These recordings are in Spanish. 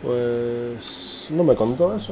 Pues no me contó eso.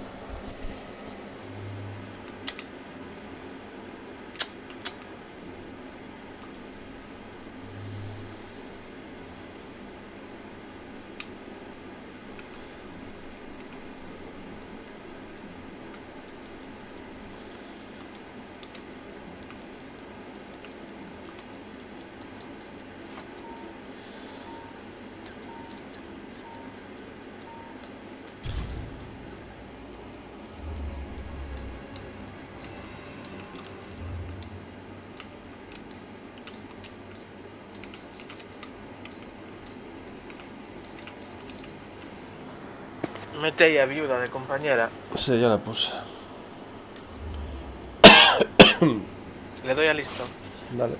Mete ahí a viuda de compañera. Sí, ya la puse. Le doy a listo. Dale.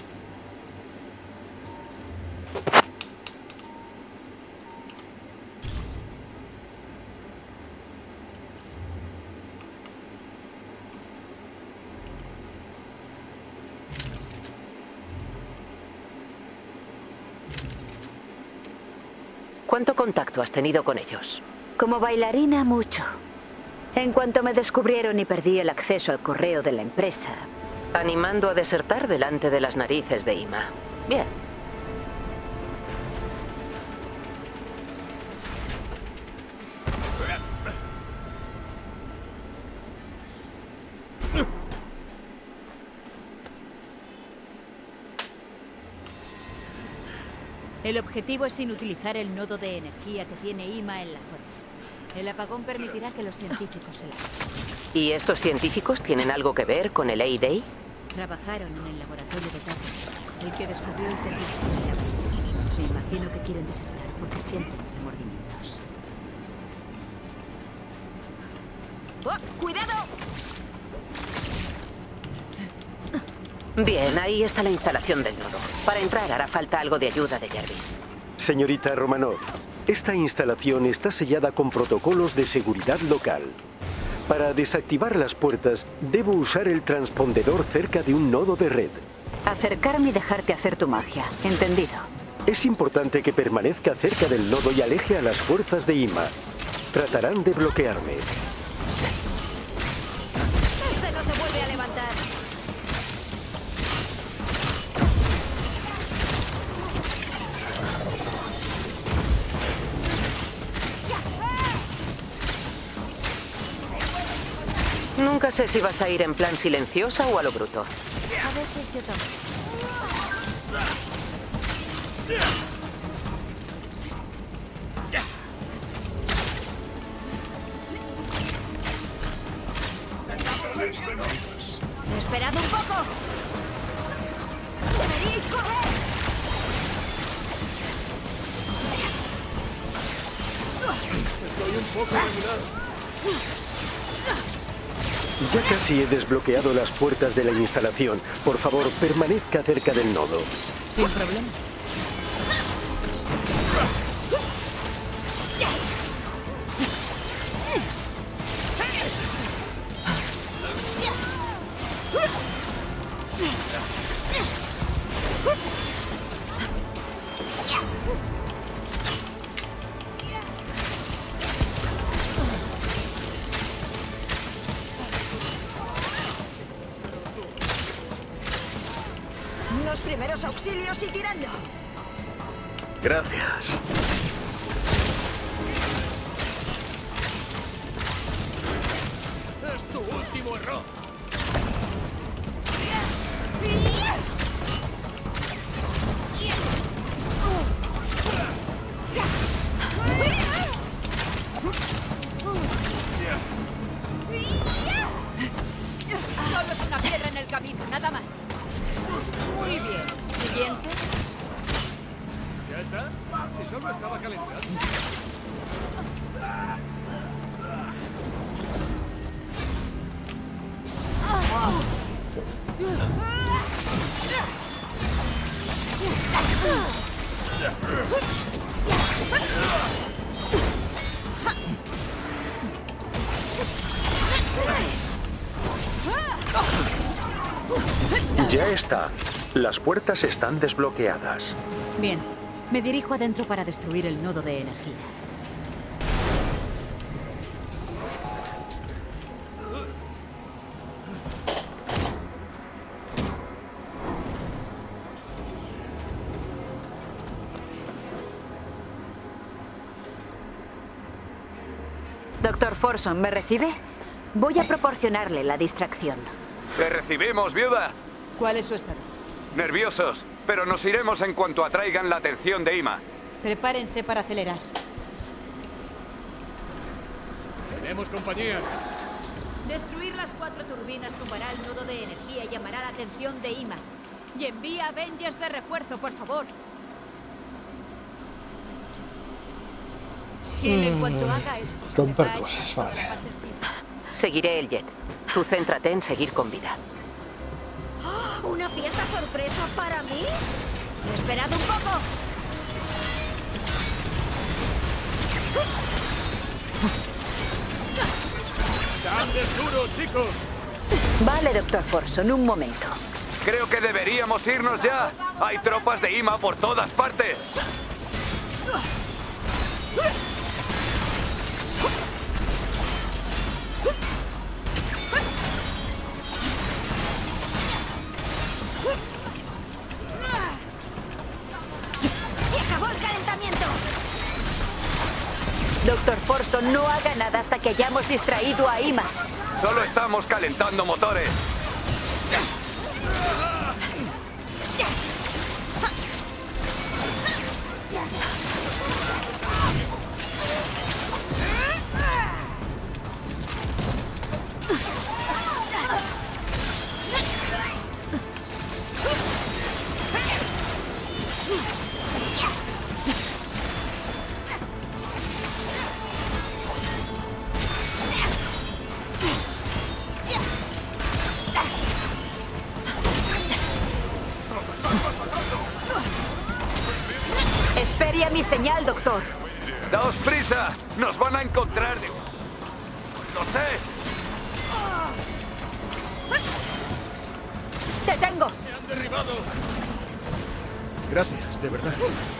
¿Cuánto contacto has tenido con ellos? Como bailarina, mucho. En cuanto me descubrieron y perdí el acceso al correo de la empresa. Animando a desertar delante de las narices de Ima. Bien. El objetivo es inutilizar el nodo de energía que tiene Ima en la zona. El apagón permitirá que los científicos se larguen. ¿Y estos científicos tienen algo que ver con el A-Day? Trabajaron en el laboratorio de Tassel, el que descubrió el terrible milagro. Me imagino que quieren desertar porque sienten remordimientos. ¡Oh, cuidado! Bien, ahí está la instalación del nodo. Para entrar hará falta algo de ayuda de Jarvis. Señorita Romanov, esta instalación está sellada con protocolos de seguridad local. Para desactivar las puertas, debo usar el transpondedor cerca de un nodo de red. Acercarme y dejarte hacer tu magia. ¿Entendido? Es importante que permanezca cerca del nodo y aleje a las fuerzas de Ima. Tratarán de bloquearme. ¡Este no se vuelve a levantar! Nunca sé si vas a ir en plan silenciosa o a lo bruto. A veces yo también. ¡Esperad un poco! ¡Deberíais correr! Estoy un poco regulado. Ya casi he desbloqueado las puertas de la instalación. Por favor, permanezca cerca del nodo. Sin problema. Los primeros auxilios y tirando. Gracias. ¡Es tu último error! Solo es una piedra en el camino, nada más. Muy bien. Siguiente. ¿Ya está? Si solo estaba calentando. Ya está. Las puertas están desbloqueadas. Bien. Me dirijo adentro para destruir el nodo de energía. Doctor Forson, ¿me recibe? Voy a proporcionarle la distracción. Te recibimos, viuda. ¿Cuál es su estado? Nerviosos, pero nos iremos en cuanto atraigan la atención de Ima. Prepárense para acelerar. Tenemos compañía. Destruir las 4 turbinas tumbará el nodo de energía y llamará la atención de Ima. Y envía Avengers de refuerzo, por favor. Gil, en cuanto haga esto, Romper se cosas, va a vale. Seguiré el jet. Tú céntrate en seguir con vida. ¿Una fiesta sorpresa para mí? Esperad un poco. ¡Darles duro, chicos! Vale, Doctor Forson, un momento. Creo que deberíamos irnos ya. Hay tropas de Ima por todas partes. ¡Se acabó el calentamiento! Doctor Forson, no haga nada hasta que hayamos distraído a Ima. Solo estamos calentando motores. Espere a mi señal, doctor. Daos prisa. Nos van a encontrar. Lo sé. ¡Te tengo! ¡Me han derribado! Gracias, de verdad.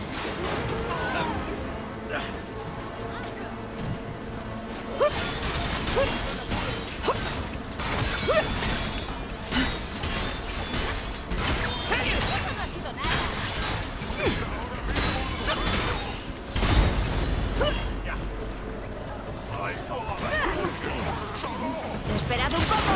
Esperad un poco.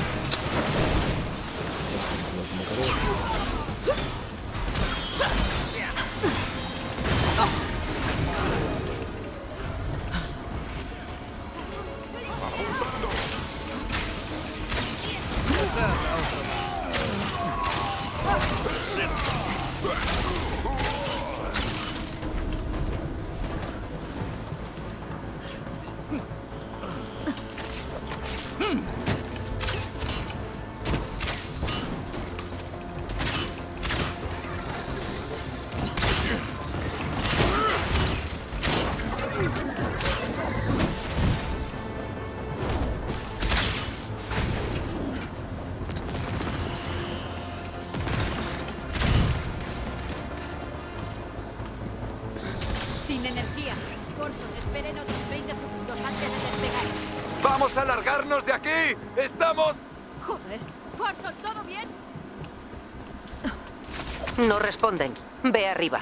Sin energía. Forson, esperen otros 30 segundos antes de despegar. ¡Vamos a alargarnos de aquí! ¡Estamos! Joder. Forson, ¿todo bien? No responden. Ve arriba.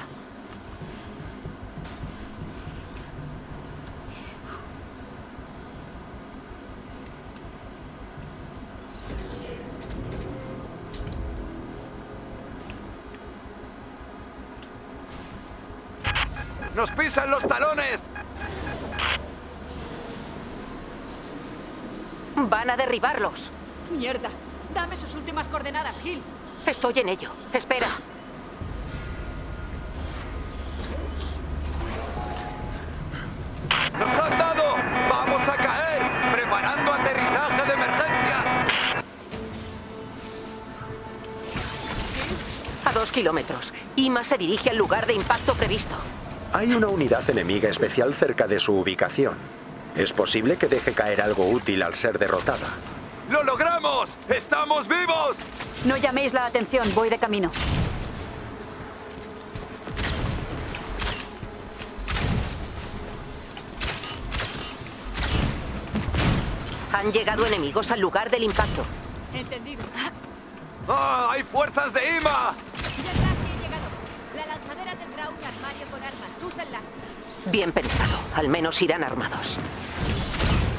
¡Nos pisan los talones! Van a derribarlos. Mierda. Dame sus últimas coordenadas, Gil. Estoy en ello. Espera. ¡Nos han dado! ¡Vamos a caer! ¡Preparando aterrizaje de emergencia! A 2 kilómetros. Ima se dirige al lugar de impacto previsto. Hay una unidad enemiga especial cerca de su ubicación. Es posible que deje caer algo útil al ser derrotada. ¡Lo logramos! ¡Estamos vivos! No llaméis la atención, voy de camino. Han llegado enemigos al lugar del impacto. Entendido. ¡Ah! ¡Hay fuerzas de Ima! Ya casi he llegado. La lanzadera tendrá un armario con armas. Úsenla. Bien pensado. Al menos irán armados.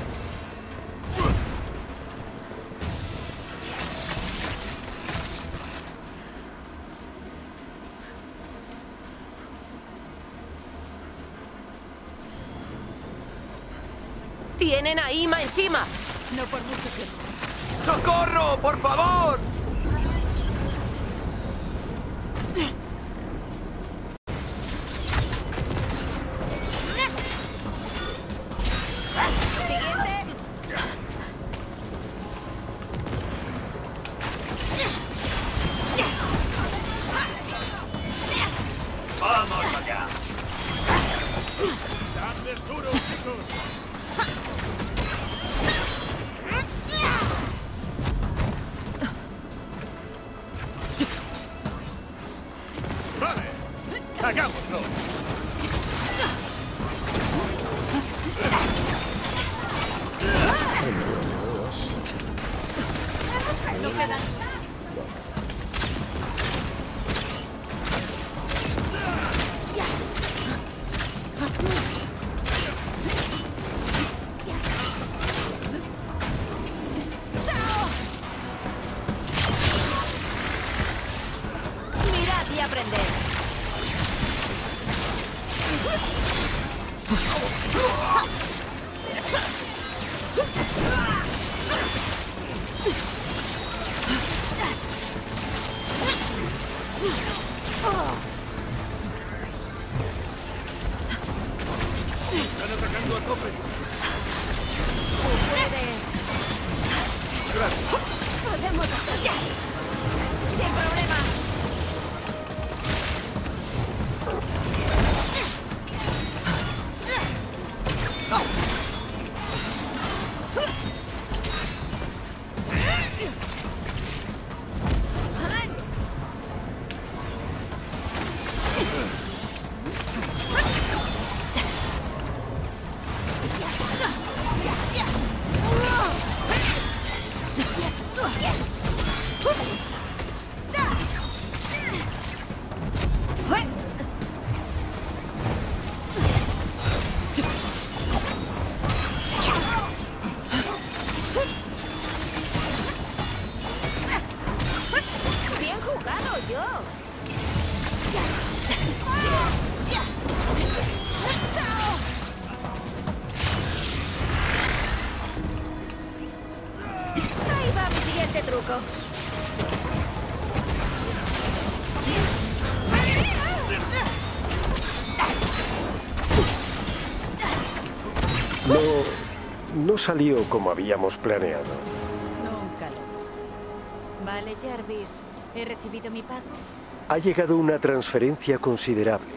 ¡Tienen a Ima encima! No por mucho tiempo. ¡Socorro, por favor! ¡Vamos allá! ¡Dadles duro, chicos! ¡Vale! ¡Hagámoslo! Mirad y aprended. ¡Están atacando a tope! Podemos hacerlo. Sin problema. Bien jugado, yo. ¡Chao! Ahí va mi siguiente truco. No salió como habíamos planeado. Nunca lo. Vale, Jarvis. He recibido mi pago. Ha llegado una transferencia considerable.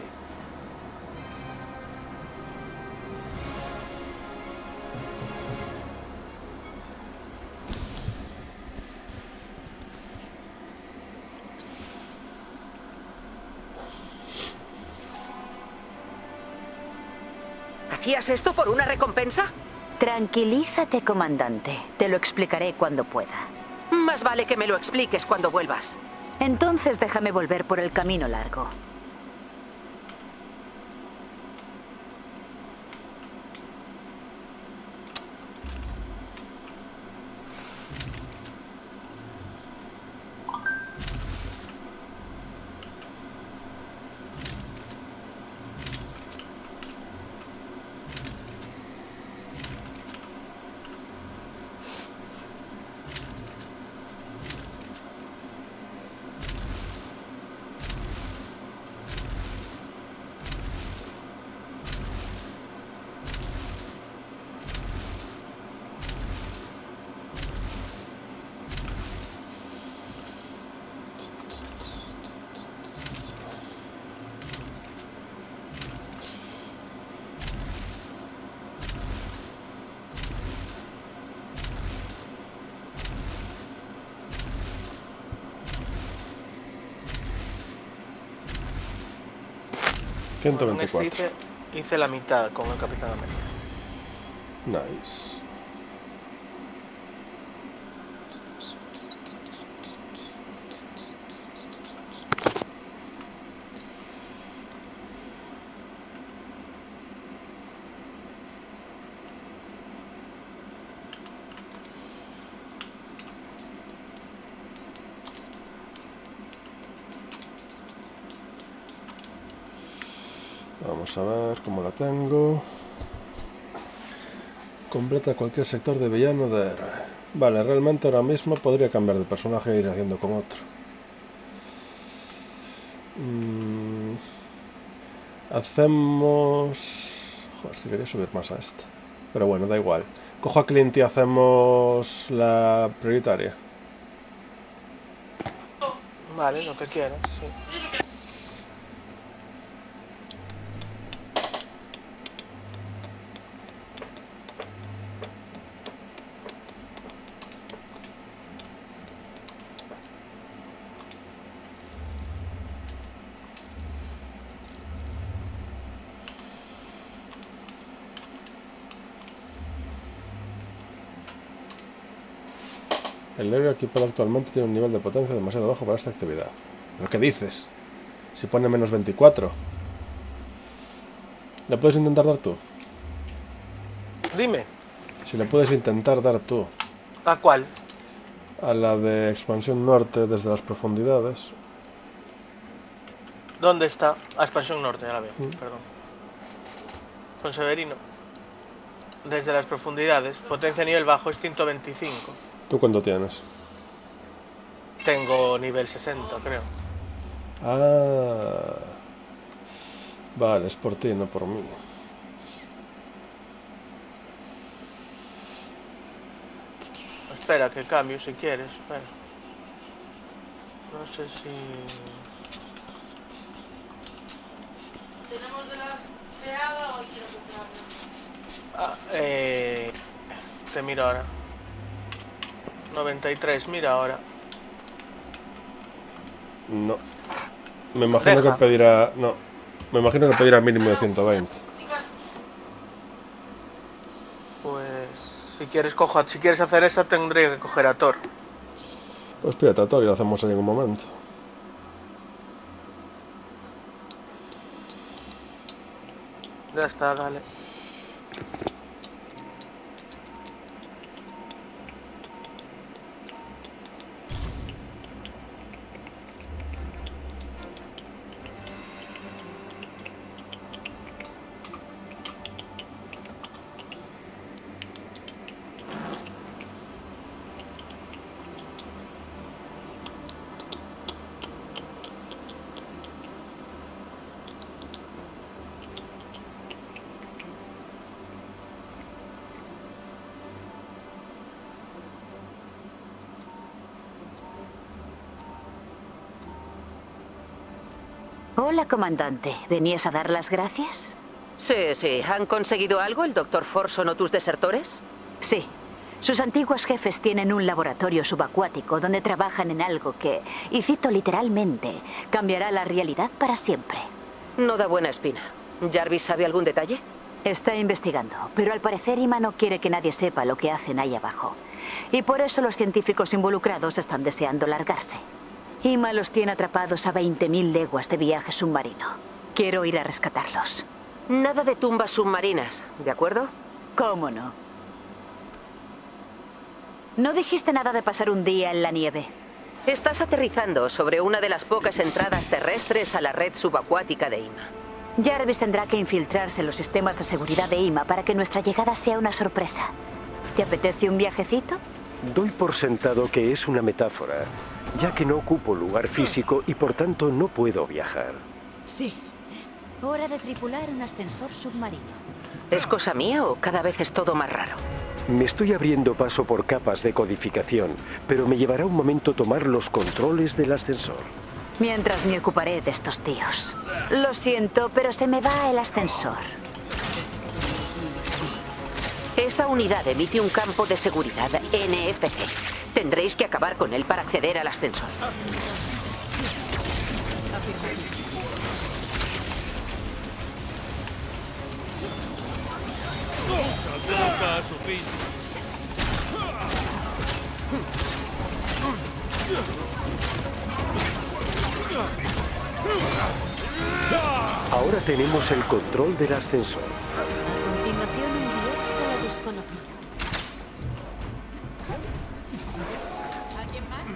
¿Hacías esto por una recompensa? Tranquilízate, comandante. Te lo explicaré cuando pueda. Más vale que me lo expliques cuando vuelvas. Entonces déjame volver por el camino largo. Con este 124. hice la mitad con el Capitán América. Nice. Vamos a ver cómo la tengo. Completa cualquier sector de villano de héroe. Vale, realmente ahora mismo podría cambiar de personaje e ir haciendo con otro. Hacemos... Joder, si quería subir más a esta. Pero bueno, da igual. Cojo a Clint y hacemos la prioritaria. Vale, lo que quieras, sí. El héroe equipado actualmente tiene un nivel de potencia demasiado bajo para esta actividad. ¿Pero qué dices? Si pone menos 24. ¿Le puedes intentar dar tú? Dime. Si le puedes intentar dar tú. ¿A cuál? A la de expansión norte desde las profundidades. ¿Dónde está? A expansión norte, ya la veo, perdón. Con Severino. Desde las profundidades. Potencia nivel bajo es 125. ¿Tú cuánto tienes? Tengo nivel 60, creo. Ah. Vale, es por ti, no por mí. Espera, que cambio si quieres. Espera. No sé si... ¿Tenemos de las de Hada o quiero comprarlas? Te miro ahora. 93, mira ahora. No. Me imagino que pedirá... No. Me imagino que pedirá mínimo de 120. Pues... Si quieres hacer esa, tendré que coger a Thor. Pues pídate a Thor y lo hacemos en un momento. Ya está, dale. Hola, comandante. ¿Venías a dar las gracias? Sí. ¿Han conseguido algo el Dr. Forson o tus desertores? Sí. Sus antiguos jefes tienen un laboratorio subacuático donde trabajan en algo que, y cito literalmente, cambiará la realidad para siempre. No da buena espina. ¿Jarvis sabe algún detalle? Está investigando, pero al parecer Ima no quiere que nadie sepa lo que hacen ahí abajo. Y por eso los científicos involucrados están deseando largarse. Ima los tiene atrapados a 20.000 leguas de viaje submarino. Quiero ir a rescatarlos. Nada de tumbas submarinas, ¿de acuerdo? ¿Cómo no? No dijiste nada de pasar un día en la nieve. Estás aterrizando sobre una de las pocas entradas terrestres a la red subacuática de Ima. Jarvis tendrá que infiltrarse en los sistemas de seguridad de Ima para que nuestra llegada sea una sorpresa. ¿Te apetece un viajecito? Doy por sentado que es una metáfora, ya que no ocupo lugar físico y por tanto no puedo viajar. Sí. Hora de tripular un ascensor submarino. ¿Es cosa mía o cada vez es todo más raro? Me estoy abriendo paso por capas de codificación, pero me llevará un momento tomar los controles del ascensor. Mientras me ocuparé de estos tíos. Lo siento, pero se me va el ascensor. Esa unidad emite un campo de seguridad NFC. Tendréis que acabar con él para acceder al ascensor. Nunca a su fin. Ahora tenemos el control del ascensor. A continuación, un viaje a la desconocida. ¿Alguien más?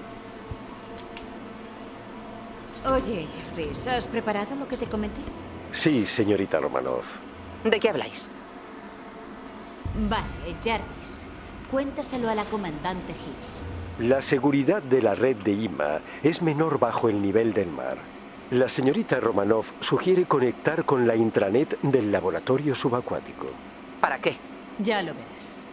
Oye, Jarvis, ¿has preparado lo que te comenté? Sí, señorita Romanov. ¿De qué habláis? Vale, Jarvis. Cuéntaselo a la comandante Hill. La seguridad de la red de IMA es menor bajo el nivel del mar. La señorita Romanov sugiere conectar con la intranet del laboratorio subacuático. ¿Para qué? Ya lo verás.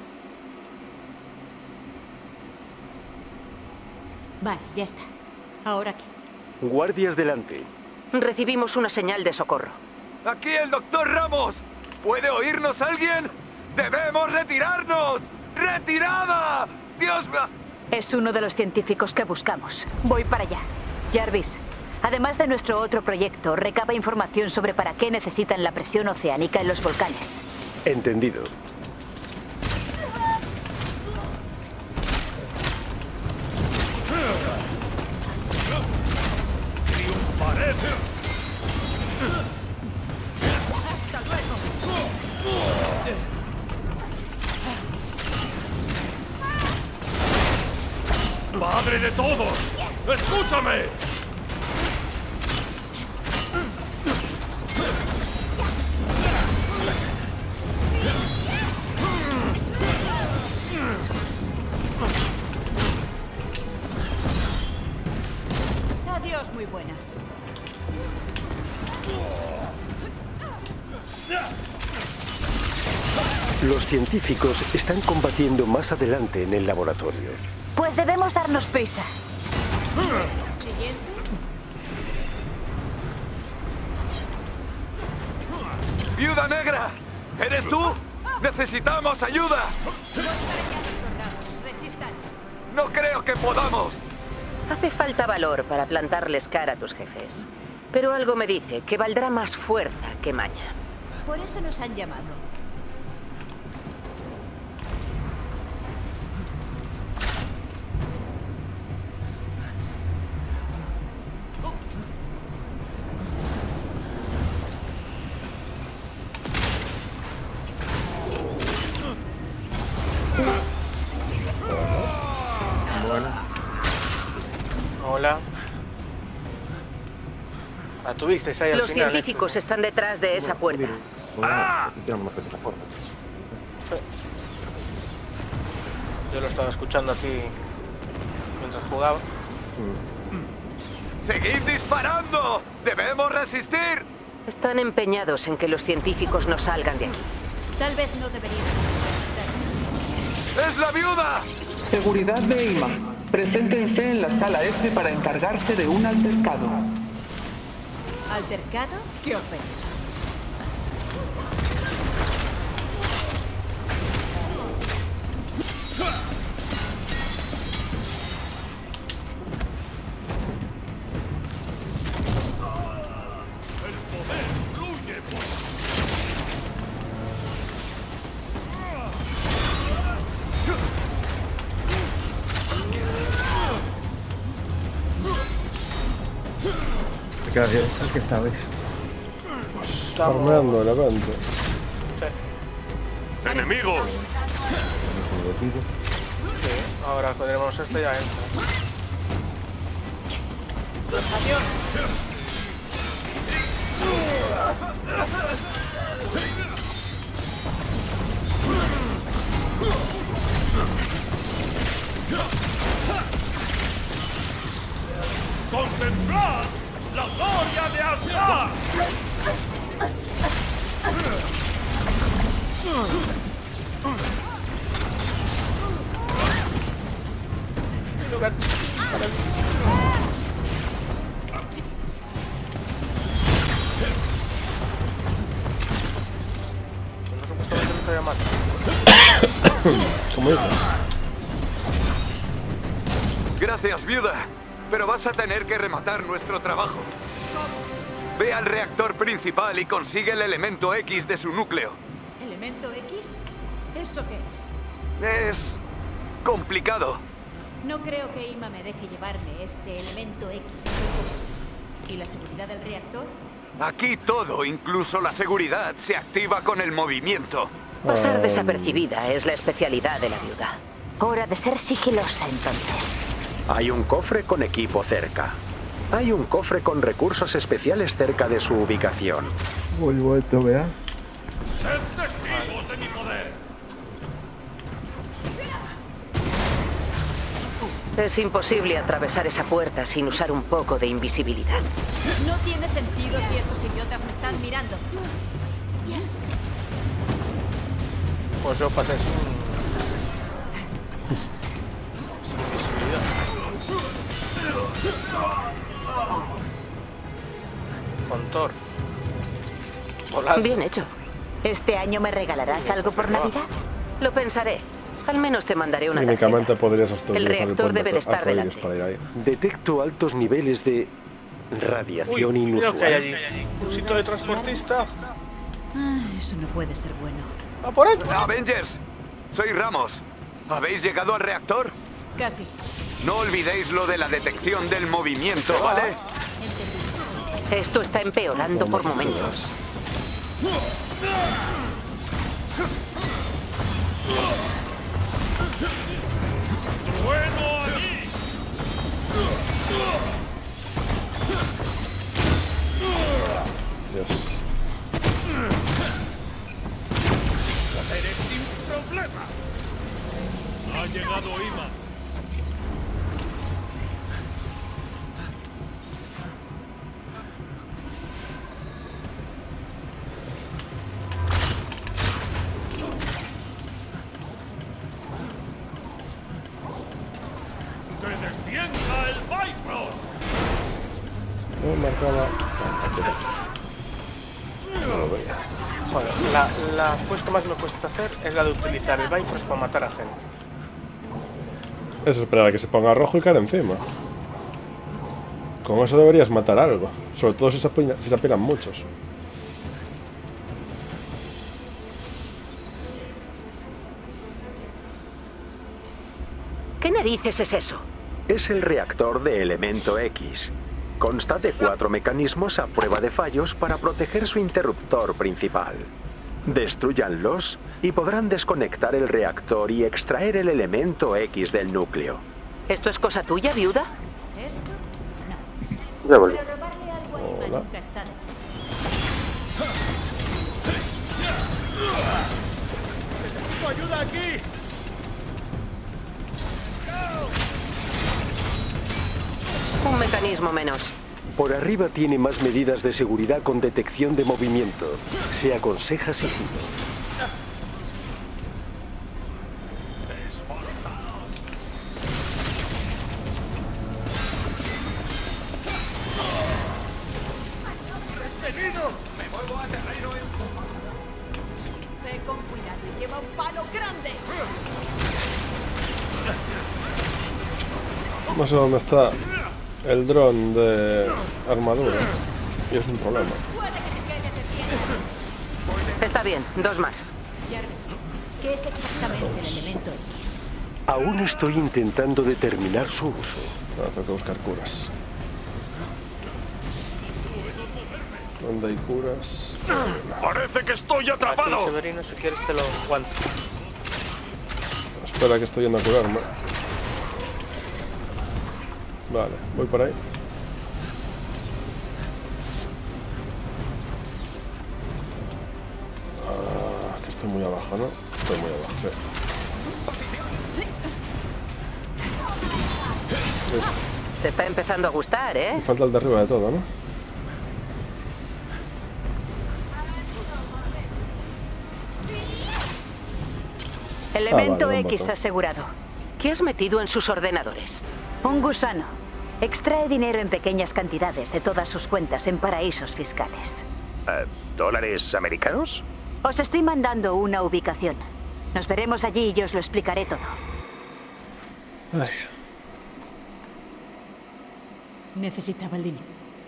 Vale, ya está. ¿Ahora qué? Guardias delante. Recibimos una señal de socorro. ¡Aquí el doctor Ramos! ¿Puede oírnos alguien? ¡Debemos retirarnos! ¡Retirada! ¡Dios mío! Es uno de los científicos que buscamos. Voy para allá. Jarvis, además de nuestro otro proyecto, recaba información sobre para qué necesitan la presión oceánica en los volcanes. Entendido. ¡Padre de todos! ¡Escúchame! Adiós, muy buenas. Los científicos están combatiendo más adelante en el laboratorio. Pues debemos darnos prisa. Siguiente. ¡Viuda Negra! ¿Eres tú? ¡Necesitamos ayuda! Resistan. ¡No creo que podamos! Hace falta valor para plantarles cara a tus jefes. Pero algo me dice que valdrá más fuerza que maña. Por eso nos han llamado. Hola. La tuviste ahí al Los final. científicos están detrás de esa puerta. Yo lo estaba escuchando aquí mientras jugaba. ¡Seguid disparando! ¡Debemos resistir! Están empeñados en que los científicos no salgan de aquí. Tal vez no deberíamos. ¡Es la viuda! Seguridad de IMA. Preséntense en la sala F para encargarse de un altercado. ¿Altercado? ¡Qué ofensa! ¿Qué sabes? Farmeando el evento. ¡Enemigos! Sí, ahora tenemos esto ya entra. Adiós. ¡Contemplad la gloria de Asgard! ¿Cómo dices? Gracias, viuda. Pero vas a tener que rematar nuestro trabajo. Ve al reactor principal y consigue el elemento X de su núcleo. ¿Elemento X? ¿Eso qué es? Es complicado. No creo que IMA me deje llevarme este elemento X a su casa. ¿Y la seguridad del reactor? Aquí todo, incluso la seguridad, se activa con el movimiento. Pasar desapercibida es la especialidad de la viuda. Hora de ser sigilosa, entonces. Hay un cofre con equipo cerca. Hay un cofre con recursos especiales cerca de su ubicación. Voy vuelto, vea. ¡Sed testigos de mi poder! Es imposible atravesar esa puerta sin usar un poco de invisibilidad. No tiene sentido si estos idiotas me están mirando. Pues yo pasé sin visibilidad. Con Thor. Volando. Bien hecho. ¿Este año me regalarás algo por Navidad? Lo pensaré. Al menos te mandaré una Técnicamente tarjeta. podrías hasta El utilizar reactor debe de estar arcoíris delante. para ir ahí. Detecto altos niveles de radiación Uy, mira lo que hay inusual. allí. Un sitio de transportista. Eso no puede ser bueno. ¡Va por él! Avengers, soy Ramos. ¿Habéis llegado al reactor? Casi. No olvidéis lo de la detección del movimiento, ¿vale? Esto está empeorando por momentos. ¡Bueno allí! Dios. ¡Eres sin problema! Ha llegado Ima. ¡Que descienda el Bifrost! No marcaba. No lo veía. Joder, la pues que más me cuesta hacer es la de utilizar el Bifrost para matar a gente. Es esperar a que se ponga rojo y caer encima. Con eso deberías matar algo. Sobre todo si se apilan muchos. ¿Qué narices es eso? Es el reactor de elemento X. Consta de 4 mecanismos a prueba de fallos para proteger su interruptor principal. Destrúyanlos y podrán desconectar el reactor y extraer el elemento X del núcleo. ¿Esto es cosa tuya, viuda? ¿Esto? No. Ya volví. Pero robarle algo a Ima Hola. nunca está de más. ¡Necesito ayuda aquí! Un mecanismo menos. Por arriba tiene más medidas de seguridad con detección de movimiento. Se aconseja sigilo. Ve con cuidado y lleva un palo grande. No sé dónde está el dron de armadura. Y es un problema. Puede que te quedes de pie. Está bien, 2 más. Jarvis, ¿qué es exactamente el elemento X? Aún estoy intentando determinar su uso. Ahora tengo que buscar curas. ¿Dónde hay curas? ¡Parece que estoy Aquí, atrapado! Severino, si quieres te lo aguanto. Espera que estoy yendo a curarme. Vale, voy por ahí. Ah, que estoy muy abajo, ¿no? Estoy muy abajo, sí. Te está empezando a gustar, Me ¿eh? falta el de arriba de todo, ¿no? Elemento vale, X botón. asegurado. ¿Qué has metido en sus ordenadores? Un gusano. Extrae dinero en pequeñas cantidades de todas sus cuentas en paraísos fiscales. ¿Dólares americanos? Os estoy mandando una ubicación. Nos veremos allí y os lo explicaré todo. Ay, Necesitaba el dinero.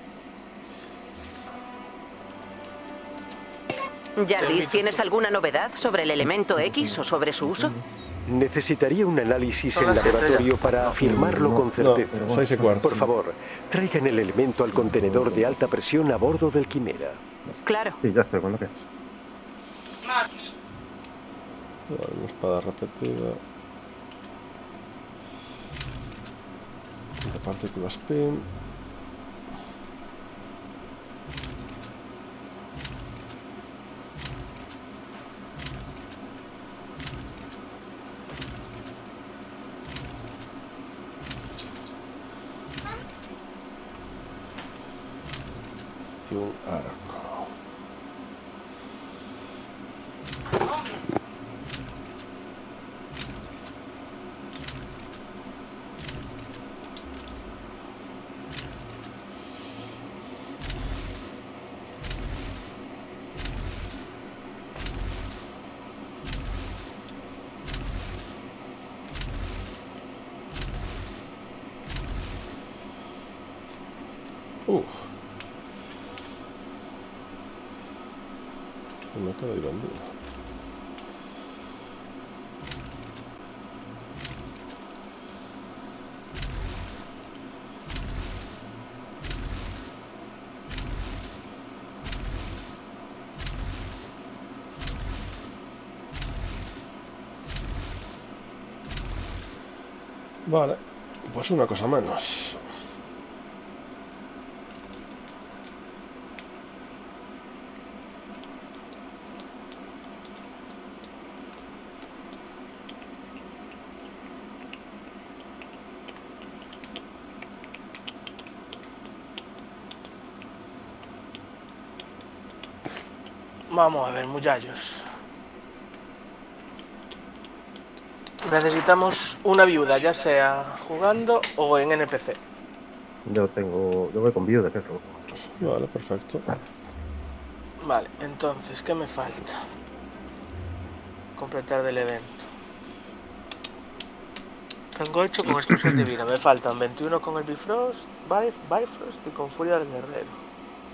Jarvis, ¿tienes alguna novedad sobre el elemento X o sobre su uso? Necesitaría un análisis Son en las 7 laboratorio para afirmarlo con certeza. no, 6:15. Por favor, traigan el elemento al contenedor de alta presión a bordo del Quimera. Claro. Sí, ya estoy con lo que es. vale, una espada repetida. De partícula spin. un arco. Me quedo ahí vendido. Vale, pues una cosa menos. Vamos a ver, muchachos. Necesitamos una viuda, ya sea jugando o en NPC. Yo voy con viuda, jefe. Vale, perfecto. Vale, entonces, ¿qué me falta? Completar del evento. Tengo 8 con exclusas de vida. Me faltan 21 con el Bifrost, Bifrost y con Furia del Guerrero.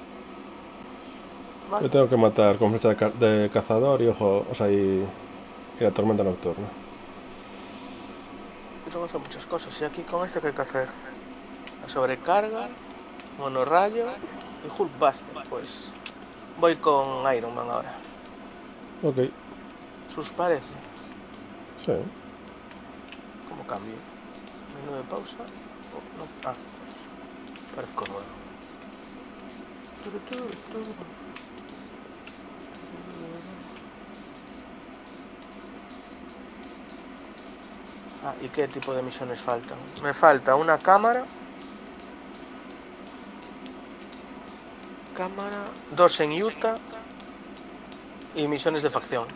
Vale. Yo tengo que matar con flecha de cazador y ojo, o sea, y la tormenta nocturna. Yo tengo que hacer muchas cosas. Y aquí con esto, ¿qué hay que hacer? La sobrecarga, monorrayo y Hulkbuster. Pues voy con Iron Man ahora. Ok. ¿Sus parece? Sí. ¿Cómo cambio? Menú de pausa. Oh, no. Ah, parezco nuevo. Ah, ¿y qué tipo de misiones faltan? Me falta una cámara. 2 en Utah y misiones de facción.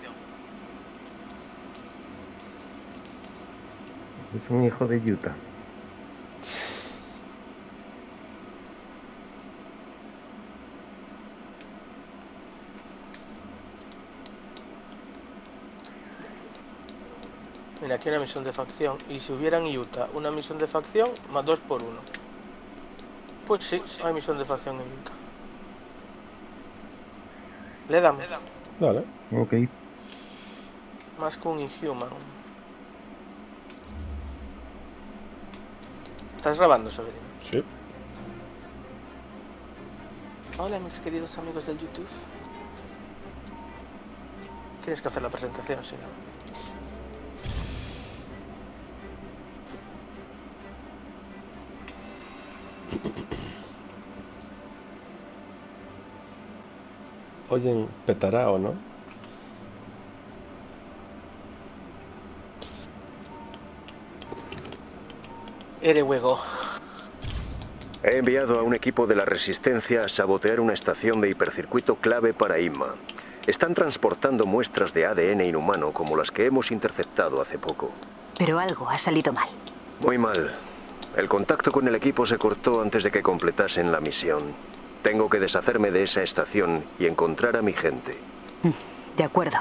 Es un hijo de Utah. Mira, aquí una misión de facción. Y si hubiera en Utah una misión de facción, más 2 por 1. Pues sí, hay misión de facción en Utah. Le damos. Vale. Ok. Más que un Inhuman. ¿Estás grabando, Severino? Sí. Hola, mis queridos amigos del YouTube. Tienes que hacer la presentación, si no. Oyen, petará o no. Ere huego. He enviado a un equipo de la Resistencia a sabotear una estación de hipercircuito clave para IMA. Están transportando muestras de ADN inhumano como las que hemos interceptado hace poco. Pero algo ha salido mal. Muy mal. El contacto con el equipo se cortó antes de que completasen la misión. Tengo que deshacerme de esa estación y encontrar a mi gente. De acuerdo.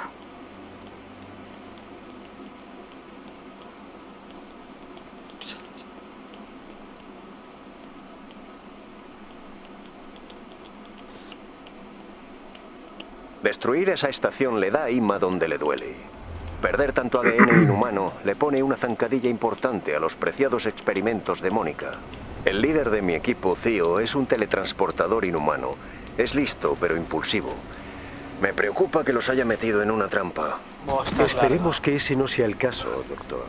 Destruir esa estación le da a IMA donde le duele. Perder tanto ADN inhumano le pone una zancadilla importante a los preciados experimentos de Mónica. El líder de mi equipo, Theo, es un teletransportador inhumano. Es listo, pero impulsivo. Me preocupa que los haya metido en una trampa. Esperemos que ese no sea el caso, doctor.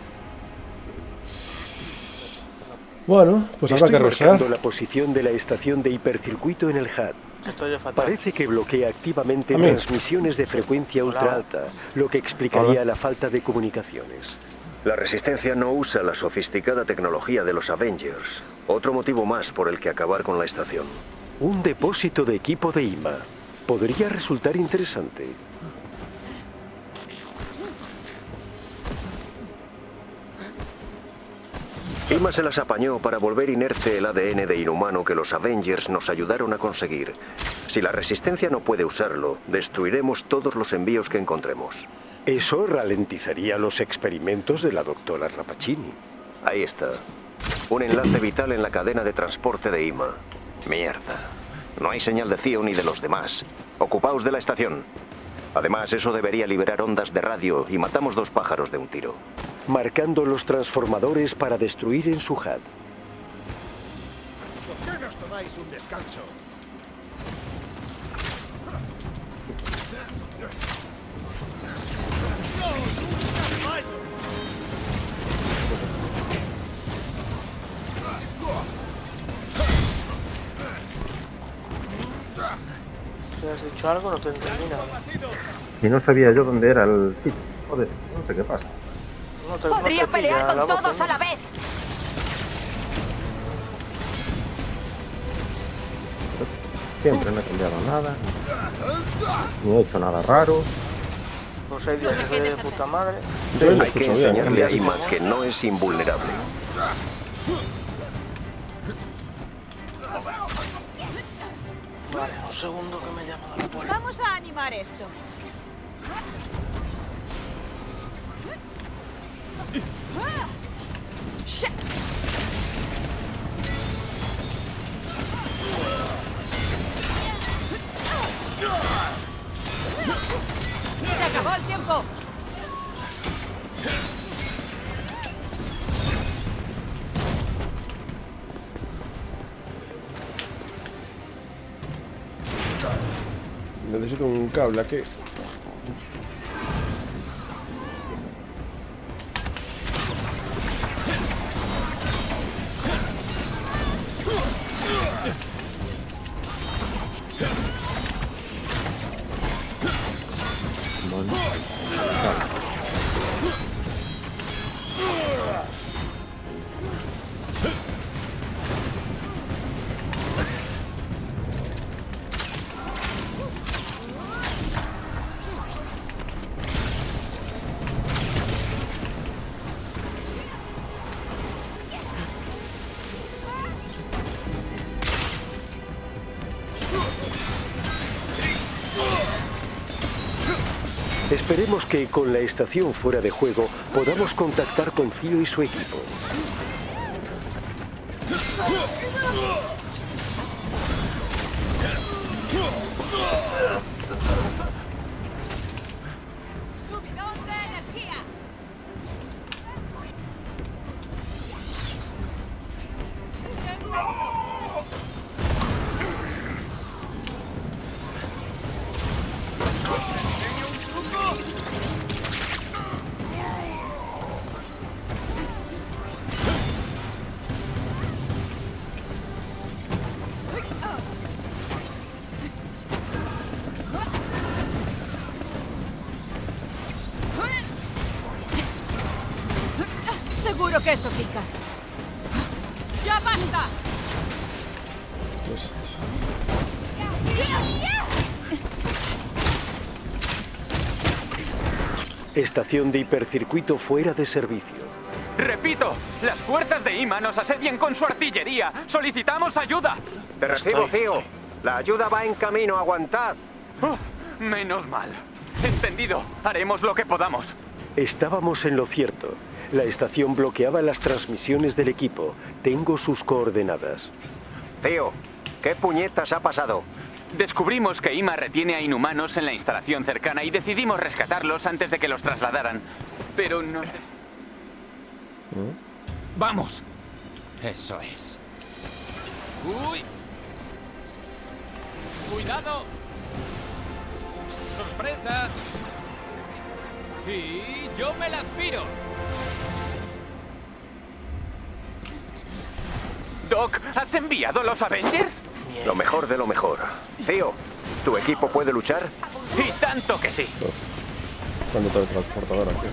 Bueno, pues habrá que rushear. Estoy marcando la posición de la estación de hipercircuito en el HUD. Parece que bloquea activamente transmisiones de frecuencia ultra alta, lo que explicaría la falta de comunicaciones. La Resistencia no usa la sofisticada tecnología de los Avengers. Otro motivo más por el que acabar con la estación. Un depósito de equipo de IMA. Podría resultar interesante. IMA se las apañó para volver inerte el ADN de inhumano que los Avengers nos ayudaron a conseguir. Si la Resistencia no puede usarlo, destruiremos todos los envíos que encontremos. Eso ralentizaría los experimentos de la doctora Rappaccini. Ahí está. Un enlace vital en la cadena de transporte de IMA. Mierda. No hay señal de Theo ni de los demás. Ocupaos de la estación. Además, eso debería liberar ondas de radio y matamos 2 pájaros de un tiro. Marcando los transformadores para destruir en su HUD. ¿Por qué no os tomáis un descanso? Si has dicho algo, no te entendí nada. Y no sabía yo dónde era el sitio. Joder, no sé qué pasa. Podría pelear con todos a la vez. Siempre no he cambiado nada. Ni he hecho nada raro. Pues hay días que soy de puta madre. Hay que enseñarle a IMA que no es invulnerable. Vale, un segundo que me llama a la puerta. Vamos a animar esto. ¡Se acabó el tiempo! Necesito un cable aquí. Esperemos que con la estación fuera de juego podamos contactar con Theo y su equipo. ¡Subidón de energía! Seguro que eso pica. ¡Ya basta! Estación de hipercircuito fuera de servicio. Repito, las fuerzas de IMA nos asedian con su artillería. ¡Solicitamos ayuda! Te recibo, Theo. La ayuda va en camino, aguantad. Menos mal. Entendido. Haremos lo que podamos. Estábamos en lo cierto. La estación bloqueaba las transmisiones del equipo. Tengo sus coordenadas. Theo, ¿qué puñetas ha pasado? Descubrimos que IMA retiene a inhumanos en la instalación cercana y decidimos rescatarlos antes de que los trasladaran. Pero no... ¡Vamos! Eso es. ¡Uy! ¡Cuidado! ¡Sorpresa! Y yo me las piro. Doc, ¿has enviado los Avengers? Lo mejor de lo mejor. Theo, ¿tu equipo puede luchar? Y tanto que sí. Cuando teletransportador aquí.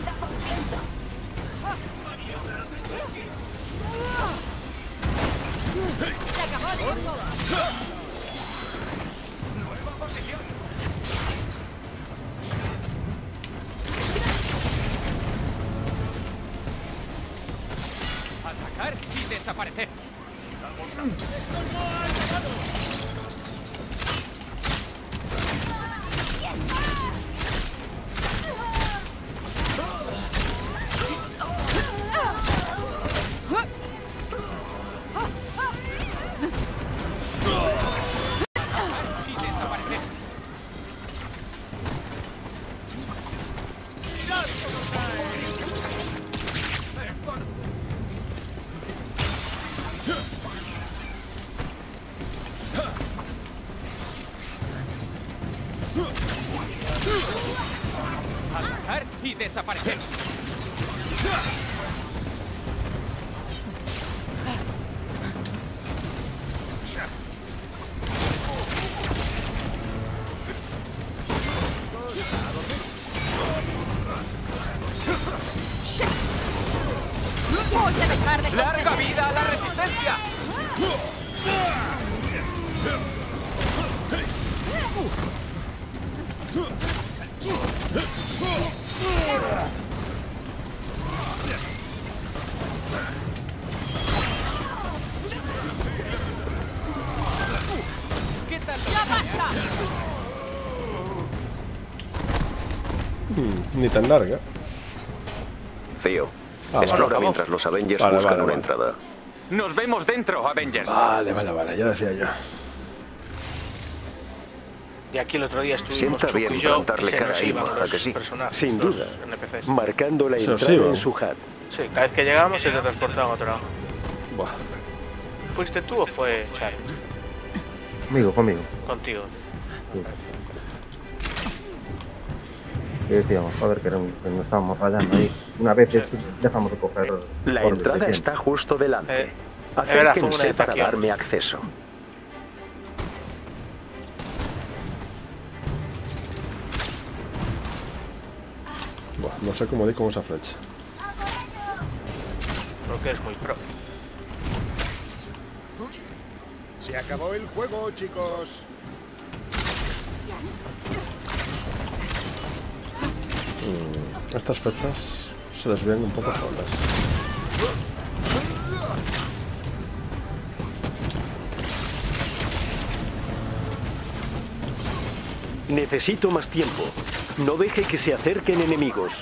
desaparecer. Atacar y desaparecer. Voy a dejar de ¡Larga vida a la resistencia! ¿Qué tal? ¡Ya basta! Ni tan larga. Theo, Ah, explora vale. mientras los Avengers Vale, buscan vale, una vale. entrada. Nos vemos dentro, Avengers. Vale, ya decía yo. Y aquí el otro día estuvimos Sienta Chuco bien y yo y plantarle se cara nos a iban Ima, ¿a los que sí? personajes, Sin los duda. NPCs. Marcando la Se os entrada iba. en su HUD. Sí, cada vez que llegamos se te transportaban a otro lado. Buah. ¿Fuiste tú o fue Charlie? Conmigo. Contigo. Y decíamos, joder, que nos estábamos rayando ahí. Una vez dejamos de coger... La órdenes entrada de está justo delante. verdad, fue una Acérquense para estación. darme acceso. Buah, no sé cómo di con esa flecha. Porque es muy pro. Se acabó el juego, chicos. Estas flechas se desvían un poco solas. Necesito más tiempo. No deje que se acerquen enemigos.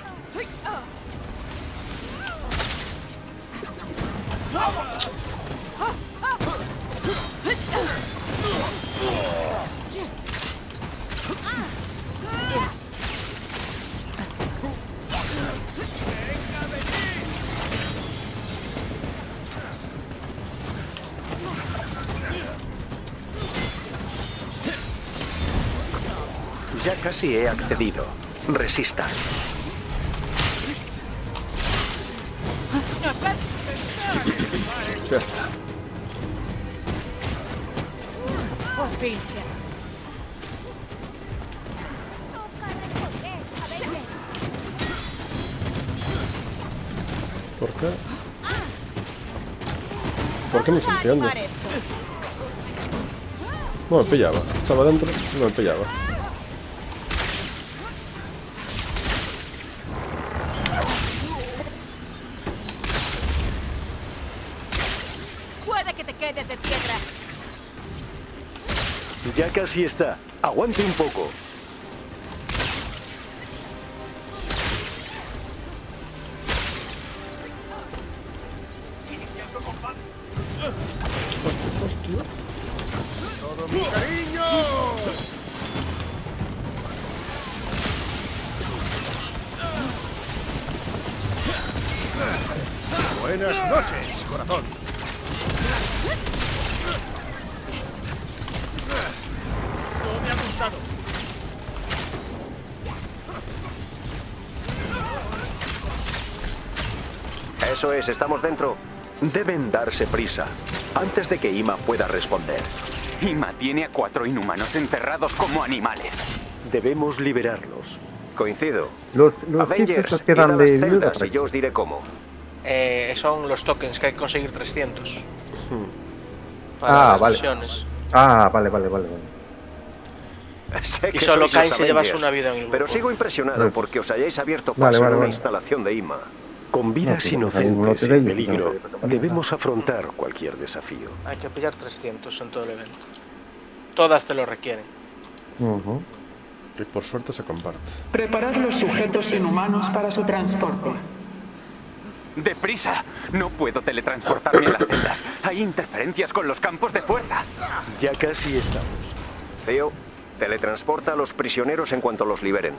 Ya casi he accedido. Resista. Ya está. Por fin se ¿Por qué? ¿Por qué no se enciende? No me pillaba. Estaba dentro y no me pillaba. Puede que te quedes de piedra. Ya casi está. Aguante un poco. ¡Todo mi cariño! Buenas noches, corazón. No me ha gustado. Eso es, estamos dentro. Deben darse prisa, antes de que Ima pueda responder. Ima tiene a 4 inhumanos enterrados como animales. Debemos liberarlos. Coincido. Los chips Avengers, estos que id a dan las de celdas viuda. y yo os diré cómo. Son los tokens que hay que conseguir 300. Ah, Para las vale. misiones. Ah, vale. Sé Y que solo sois caen los si llevas Avengers, una vida en el grupo. pero sigo impresionado Vale. porque os hayáis abierto Vale, paso en vale, una vale. instalación de Ima. Con vidas inocentes en peligro, debemos afrontar cualquier desafío. Hay que pillar 300 en todo el evento. Todas te lo requieren. Y por suerte se comparte. Preparad los sujetos inhumanos para su transporte. ¡Deprisa! No puedo teletransportarme a las celdas. Hay interferencias con los campos de fuerza. Ya casi estamos. Theo, teletransporta a los prisioneros en cuanto los liberen.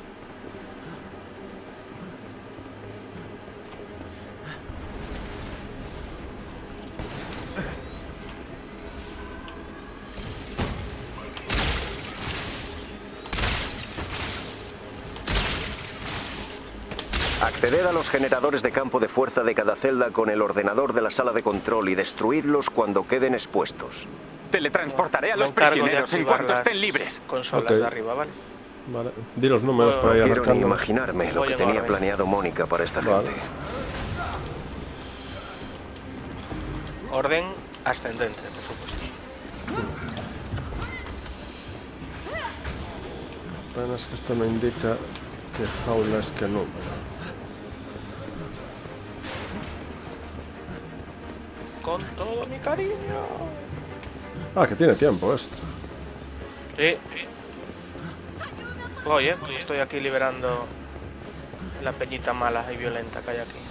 Acceded a los generadores de campo de fuerza de cada celda con el ordenador de la sala de control y destruidlos cuando queden expuestos. Teletransportaré a los prisioneros en cuanto estén libres. Consolas de arriba, ¿vale? Vale. Di los números para ir acercándonos. acercándonos. Imaginarme lo que tenía planeado Mónica para esta gente. Orden ascendente, por supuesto. Apenas que esto no indica qué jaula es qué número. Con todo mi cariño. Ah, que tiene tiempo esto. Sí. Oye, estoy aquí liberando la peñita mala y violenta que hay aquí.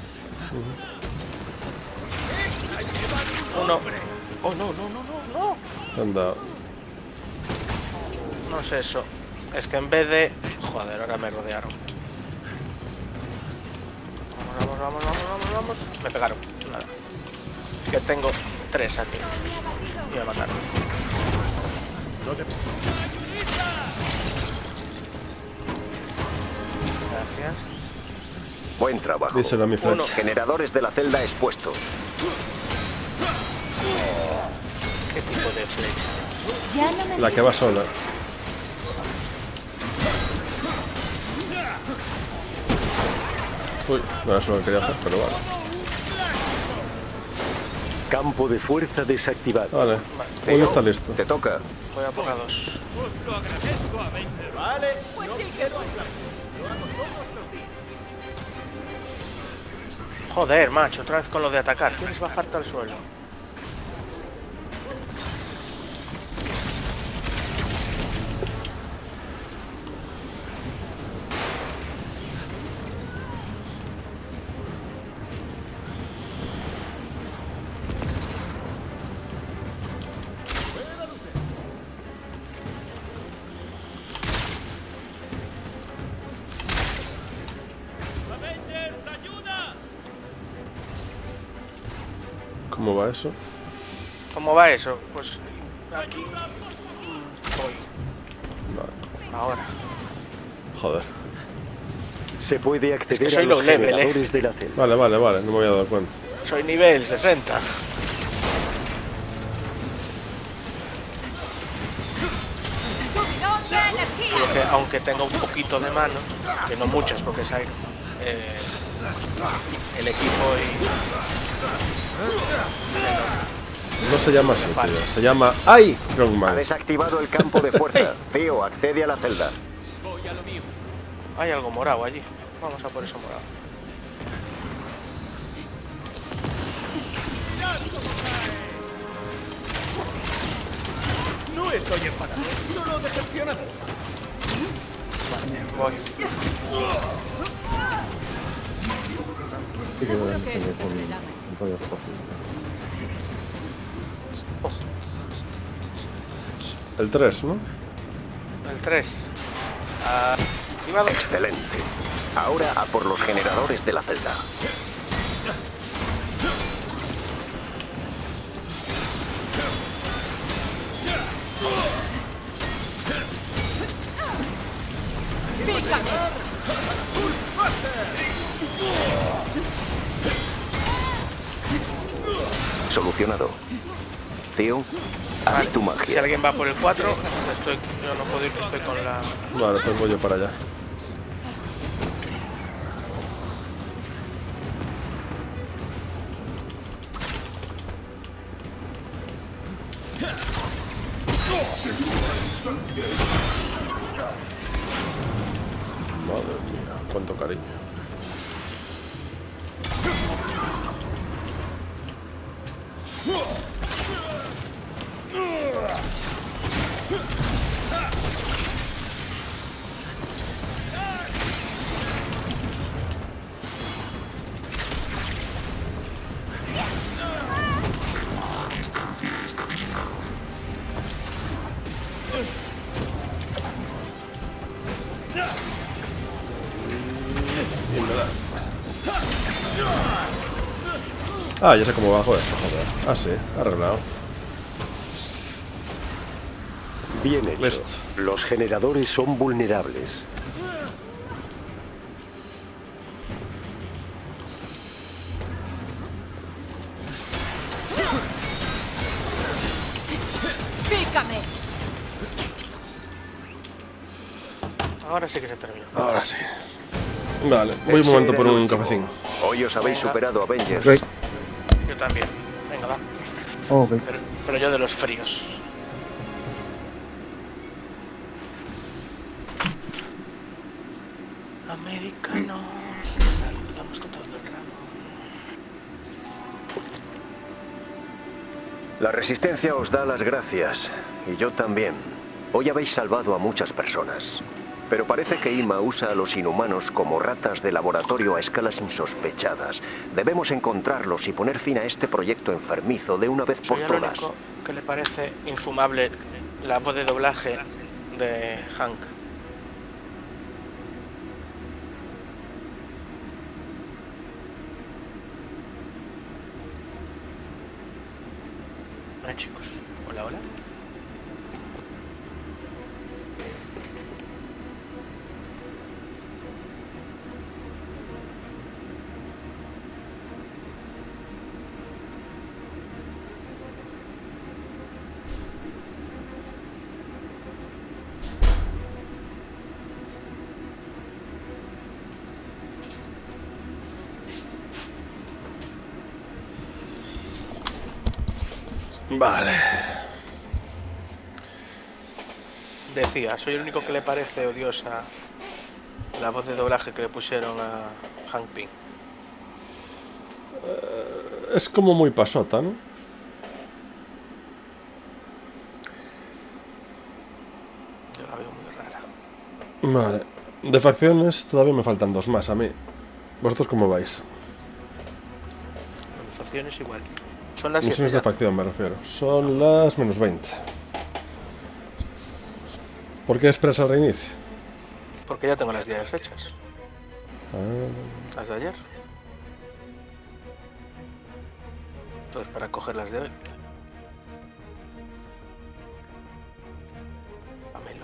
Uno. Oh, no. Te han dado. No es eso. Es que en vez de... Joder, ahora me rodearon. Vamos. Me pegaron. Nada. Que tengo 3 aquí. Y me mataron. Gracias. Buen trabajo. Díselo a mi flecha. Generadores de la celda expuestos. ¿Qué tipo de flecha? La que va sola. Uy, no era eso lo que quería hacer, pero vale. Campo de fuerza desactivado. Vale, uno está listo. Te toca. Voy a por la 2. Os lo agradezco a 20. Vale, no quiero hablar. Lo hago todos los días. Joder, macho, otra vez con lo de atacar. ¿Quieres bajarte al suelo? ¿Cómo va eso? ¿Cómo va eso? Pues aquí voy. Vale. Ahora. Joder. Se puede acceder Es que soy a los low level, generadores de la celda. Vale, no me había dado cuenta. Soy nivel 60. Creo que aunque tenga un poquito de mano, que no muchas porque es Iron, el equipo No se llama así, tío. Se llama Iron Man. Ha desactivado el campo de fuerza. Theo, accede a la celda. Voy a lo mío. Hay algo morado allí. Vamos a por eso morado. No estoy enfadado, solo decepcionado. Voy. Seguro que es un rollo El 3, ¿no? El 3. Excelente. Ahora a por los generadores de la celda. Solucionado. Theo, haz tu Si magia. alguien va por el 4, yo no puedo ir, que estoy con la... Vale, pues voy yo para allá. Madre mía, cuánto cariño. Y me da. Ah, ya sé cómo bajo esto, joder. Ah, sí, arreglado. Bien hecho. Listo. Los generadores son vulnerables. ¡Pícame! Ahora sí que se termina. Ahora sí. Vale, voy un momento por un cafecín. Hoy os habéis superado, Avengers. Ok. Yo también. Venga, va. Ok. Pero yo de los fríos. Americano. Saludamos con todo el ramo. La Resistencia os da las gracias. Y yo también. Hoy habéis salvado a muchas personas. Pero parece que IMA usa a los inhumanos como ratas de laboratorio a escalas insospechadas. Debemos encontrarlos y poner fin a este proyecto enfermizo de una vez por Soy el todas. único que le parece infumable la voz de doblaje de Hank. Hola chicos, hola, hola. Vale. Decía, soy el único que le parece odiosa la voz de doblaje que le pusieron a Hank Pym. Es como muy pasota, ¿no? Yo la veo muy rara. Vale. De facciones todavía me faltan 2 más a mí. ¿Vosotros cómo vais? Las facciones igual. Son las 7 Misiones de ya. facción me refiero. Son las menos 20. ¿Por qué esperas al reinicio? Porque ya tengo las 10 hechas. Ah, Las de ayer. Entonces para coger las de hoy. Dámelo.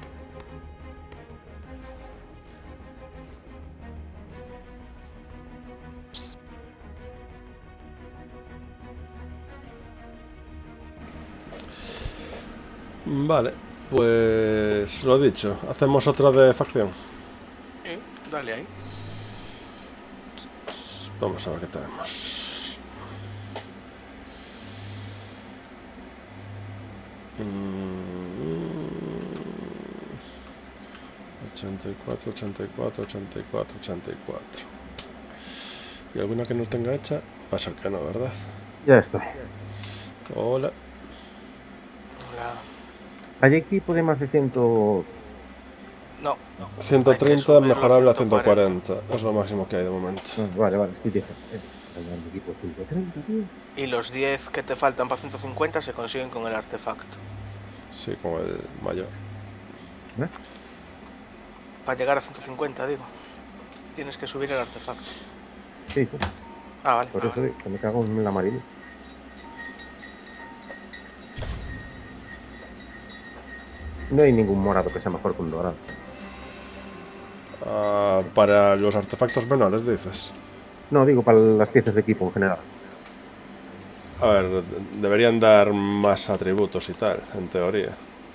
vale. Pues lo dicho. Hacemos otra de facción. Sí, dale ahí. Vamos a ver qué tenemos. Mm, 84, 84, 84, 84. ¿Y alguna que no tenga hecha? Va a ser que no, ¿verdad? Ya estoy. Hola. Hola. ¿Hay equipo de más de 100? No. 130 mejorable a 140. Es lo máximo que hay de momento. Vale, vale, estoy bien. Hay un equipo de 130, tío. Y los 10 que te faltan para 150 se consiguen con el artefacto. Sí, como el mayor. ¿Eh? Para llegar a 150, digo. Tienes que subir el artefacto. Sí, pues. Ah, vale. Por eso digo, que me cago en el amarillo. No hay ningún morado que sea mejor que un dorado. Ah, para los artefactos menores, dices. No, digo para las piezas de equipo en general. A ver, deberían dar más atributos y tal, en teoría.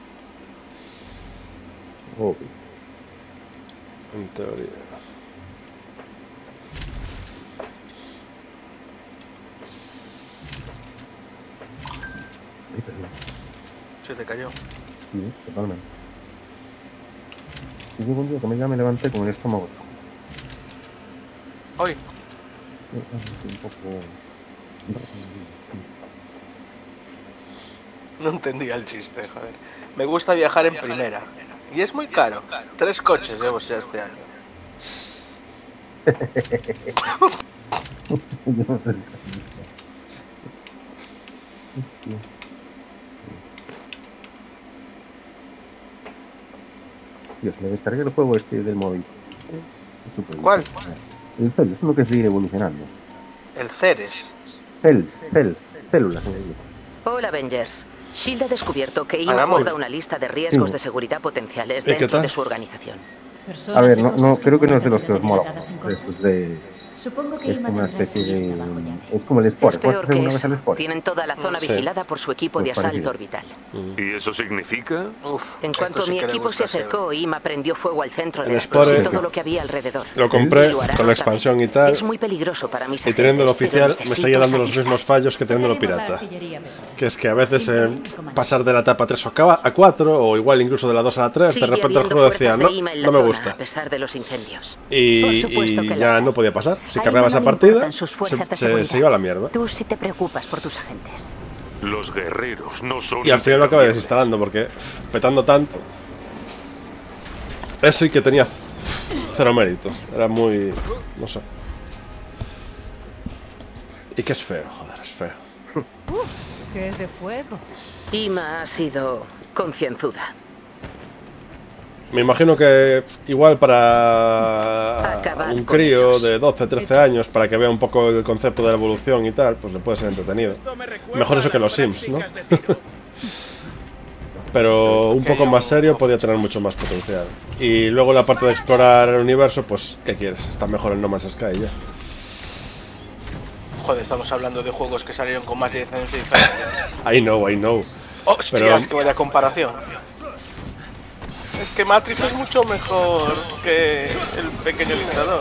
Obvio. En teoría. Ay, perdón. Se te cayó. Sí, totalmente. Y llegó un día que ya me levanté con el estómago. Hoy. Un poco... No entendía el chiste, joder. Me gusta viajar en primera. Y es muy caro. 3 coches llevo ya este año. Dios, me descargué el juego este del móvil. ¿Cuál? El Cell, es uno que sigue evolucionando. El Ceres. Células. Hola, Avengers. S.H.I.E.L.D. ha descubierto que IMA Vamos. guarda una lista de riesgos de seguridad potenciales qué dentro tal? de su organización. A ver, no, creo que no es de los que os mola. Es de... Supongo que Es Ima como una tendrá esa especie lista de... bajo llave. Es como el Es Spore. ¿Puedes peor hacer que una vez eso. el Spore? Tienen toda la zona Sí. vigilada por su equipo de Pues asalto parecido. orbital. ¿Y eso significa? Uf, En cuanto esto sí mi que le equipo se gusta a Seba. acercó, Ima prendió fuego al centro de El la Spore- explosión y todo lo que había alrededor. Lo compré Y lo hará con la otra expansión vez. y tal. Es muy peligroso para mis Y teniéndolo agentes, pero oficial me necesito seguía dando esa los lista. mismos fallos que teniéndolo Sacaremos la pirata. artillería pesada. Que es que a veces pasar de la etapa 3 a 4, o igual incluso de la 2 a la 3, de Sigue repente el habiendo juego decía, fuerzas no, de Ima en la no me zona, gusta. A pesar de los incendios. Y, Por supuesto y que ya las no hay. podía pasar. Si A cargaba Ima esa no le partida, importan sus fuerzas de seguridad. se iba a la mierda. Tú sí te preocupas por tus agentes. Los guerreros no son... Y al final lo acabé intercambiables. desinstalando porque petando tanto. Eso y que tenía cero mérito. Era muy... no sé. Y que es feo, joder, es feo. ¿Qué es de fuego? Ima ha sido concienzuda. Me imagino que igual para Acabar un con crío ellos. de 12, 13 años, para que vea un poco el concepto de la evolución y tal, pues le puede ser entretenido. Mejor eso que los Sims, ¿no? Pero un poco más serio podría tener mucho más potencial. Y luego la parte de explorar el universo, pues, ¿qué quieres? Está mejor en No Man's Sky ya. Joder, estamos hablando de juegos que salieron con más de 10 años de diferencia. I know. Hostias, Pero- que vaya comparación. Es que Matrix es mucho mejor que el pequeño dictador.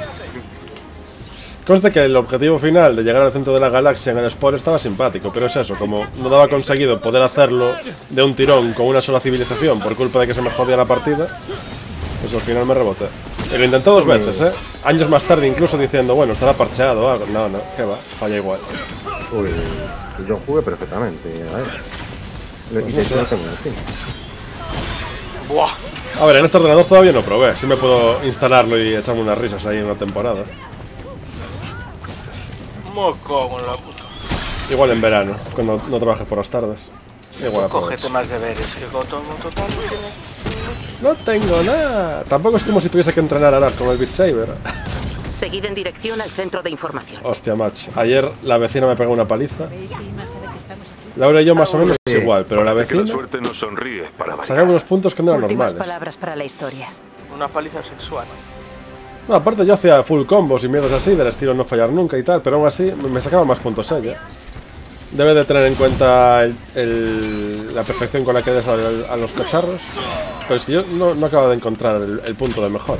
Conste que el objetivo final de llegar al centro de la galaxia en el Spore estaba simpático, pero es eso, como no daba conseguido poder hacerlo de un tirón con una sola civilización por culpa de que se me jodía la partida, pues al final me reboté. Y lo intenté 2 veces, ¿eh? Años más tarde incluso diciendo, bueno, estará parcheado o algo. No, qué va, falla igual. Uy, yo jugué perfectamente. A ver. Y eso no tengo en Steam. Buah, A ver, en este ordenador todavía no probé, sí me puedo instalarlo y echarme unas risas ahí en una temporada. moco con la puta. Igual en verano, cuando no trabajes por las tardes. Igual Cógete aprovecho. más deberes, que con todo total no tienes. No tengo nada. Tampoco es como si tuviese que entrenar ahora con el Beat Saber. Seguid en dirección al centro de información. Hostia, macho. Ayer la vecina me pegó una paliza. ¿Veis si Ima sabe que estamos aquí? Laura y yo más o menos es igual, pero la Parece que la vecina suerte nos sonríe para bailar. sacaba unos puntos que no eran Últimas normales. palabras para la historia. Una paliza sexual. No, aparte yo hacía full combos y mierdas así, del estilo no fallar nunca y tal, pero aún así me sacaba más puntos ella. Debe de tener en cuenta la perfección con la que des a los cacharros. Pero es que yo no acabo de encontrar el punto de mejora.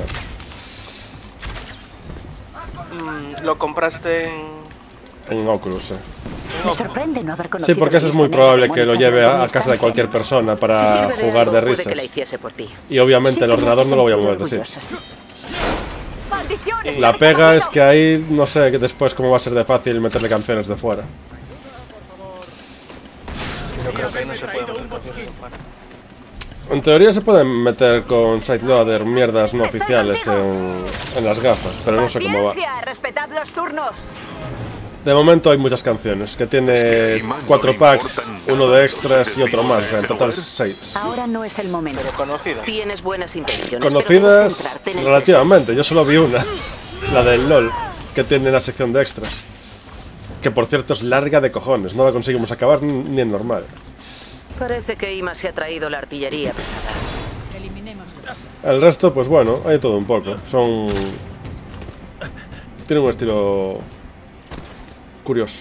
Lo compraste En Oculus, Me sorprende no haber conocido Sí, porque eso es muy la probable que lo Mónica lleve durante a mi casa de estancia. cualquier persona Si para sirve de jugar de algo, puede risas. que la hiciese por ti. Y obviamente el Sí, ordenador no lo voy a me mover de siento Sims. orgullosa, sí. ¡Maldiciones! La pega es que ahí no sé que después cómo va a ser de fácil meterle canciones de fuera. Yo creo que ahí no se puede meter canciones de fuera. En teoría se pueden meter con sideloader mierdas no oficiales en las gafas, pero no sé cómo va. ¡Paciencia! ¡Respetad los turnos! De momento hay muchas canciones, que tiene 4 packs, uno de extras y otro más, o sea, en total 6. Ahora no es el momento. Pero conocida. Tienes buenas intenciones. pero Conocidas debes centrarte en el relativamente, yo solo vi una, la del LOL, que tiene la sección de extras. Que por cierto es larga de cojones, no la conseguimos acabar ni en normal. presente. Parece que Ima se ha traído la artillería pesada. Eliminemos. El resto, pues bueno, hay todo un poco. Tiene un estilo curioso.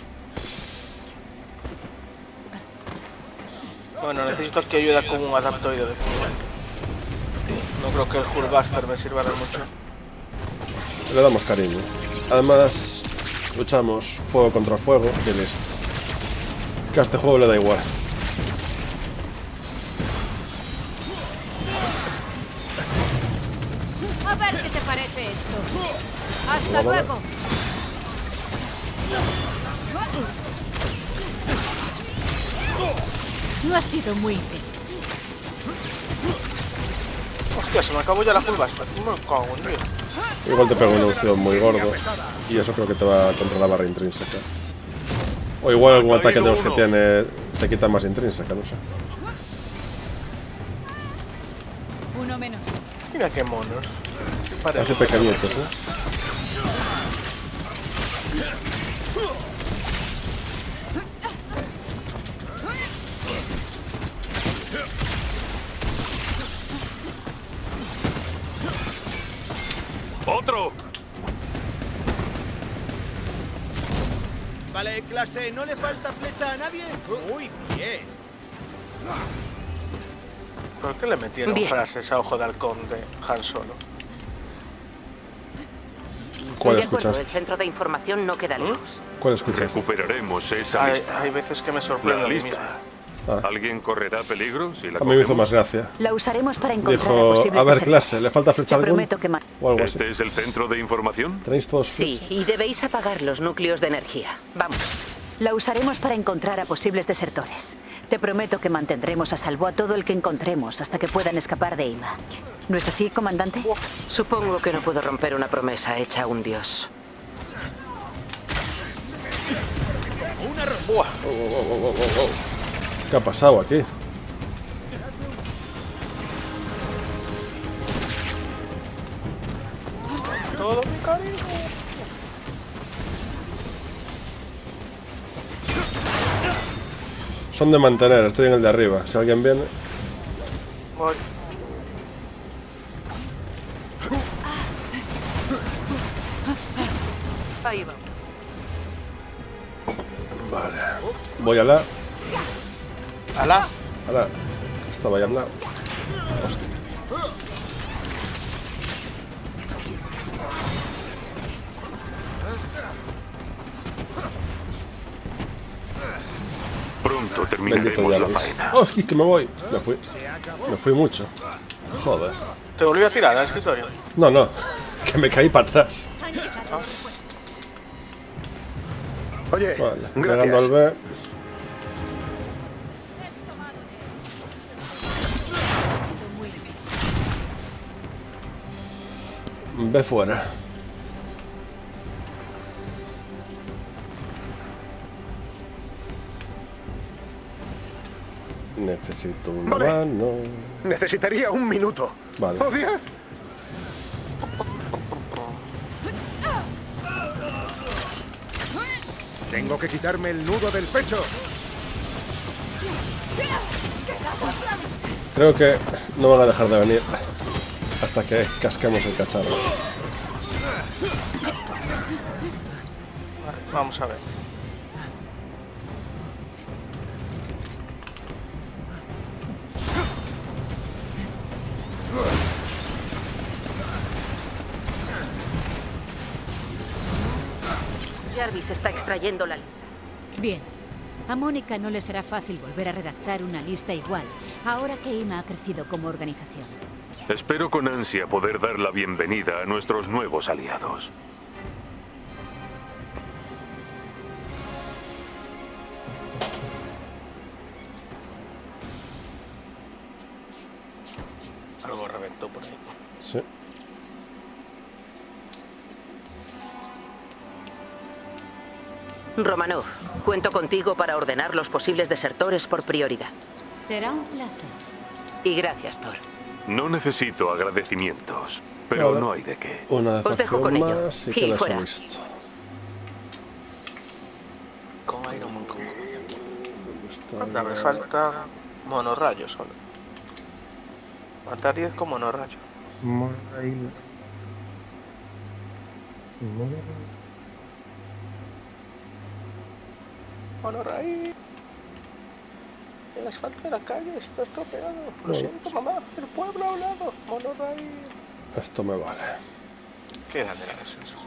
Bueno, necesito que ayude con un adaptoide de fuego. No creo que el Hullbuster me sirva de mucho. Le damos cariño. Además, luchamos fuego contra fuego y listo. Que a este juego le da igual. A ver qué te parece esto. ¡Hasta luego! No ha sido muy bien. Hostia, se me acabó ya la Hullbuster. Me cago en Dios. Igual te pego un opción muy gordo. Y eso creo que te va contra la barra intrínseca. O igual algún ataque de los que tiene te quita más intrínseca, no sé. Uno menos. Mira qué monos. Hace pequeñitos, ¿eh? ¡Otro! Vale, clase, ¿no le falta flecha a nadie? Muy bien. ¿Por qué le metieron Bien. frases a Ojo de Halcón de Han Solo? ¿Cuál De acuerdo, el escuchaste? centro de información no queda lejos. ¿Cuál escuchaste? Recuperaremos esa lista. Hay veces que me sorprende La a mí lista. mismo. ¿Alguien correrá peligro si la A mí me hizo cogemos? más gracia. La usaremos para encontrar Dijo, posibles a ver, desertores. clase, ¿le falta flecha Te algún? prometo que O algo así. ¿Este es el centro de información? ¿Tenéis todos Sí, flecha? y debéis apagar los núcleos de energía. Vamos. La usaremos para encontrar a posibles desertores. Te prometo que mantendremos a salvo a todo el que encontremos hasta que puedan escapar de Ima. ¿No es así, comandante? Supongo que no puedo romper una promesa hecha a un dios. Buah. ¿Qué ha pasado aquí? Todo mi cariño. Son de mantener, estoy en el de arriba. Si alguien viene... Voy. Ahí vamos. Vale. Voy a la... ¿Alá? A la... Estaba ahí al lado. Hostia. Pronto Bendito terminaremos la Jarvis. faena. ¡Oh, es que me voy! Me fui mucho. Joder. ¿Te volvió a tirar al escritorio? No, no. Que me caí para atrás. Oye, Vale. gracias. Llegando al B. Ve fuera. Necesito una Vale. mano. Necesitaría un minuto. Vale. ¿Oh, 10? Tengo que quitarme el nudo del pecho. Creo que no van a dejar de venir hasta que casquemos el cacharro. Vale, vamos a ver. Jarvis está extrayendo la lista. Bien. A Mónica no le será fácil volver a redactar una lista igual, ahora que Ima ha crecido como organización. Espero con ansia poder dar la bienvenida a nuestros nuevos aliados. Algo reventó por ahí. Sí. Romanov, cuento contigo para ordenar los posibles desertores por prioridad. Será un placer. Y gracias, Thor. No necesito agradecimientos, pero Vale. no hay de qué. Una Os dejo con defacción ello. más y Y que las fuera. he visto. Con Iron Man como aquí. ¿Dónde está? Anda, me falta monorrayo solo. Matar 10 con monorrayo. Monorrayo. El asfalto de la calle está estropeado. Lo Bueno. siento, mamá. El pueblo a un lado. Monorrayo. Esto me vale. Qué grande era eso.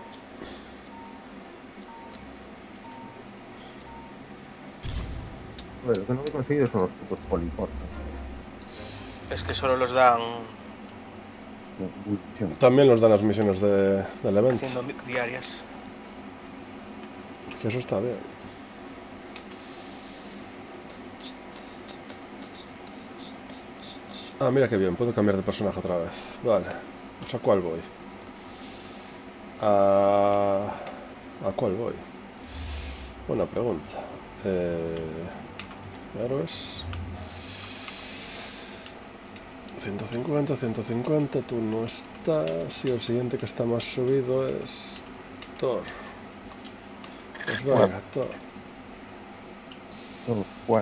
Bueno, lo que no he conseguido son los putos polipods. Es que solo los dan También nos dan las misiones del evento. haciendo diarias. Que eso está bien. Ah, mira qué bien, puedo cambiar de personaje otra vez. Vale, pues ¿a cuál voy? ¿A cuál voy? Buena pregunta. Héroes. 150, 150, tú no estás. Y el siguiente que está más subido es Thor. Pues venga, Thor. Bueno.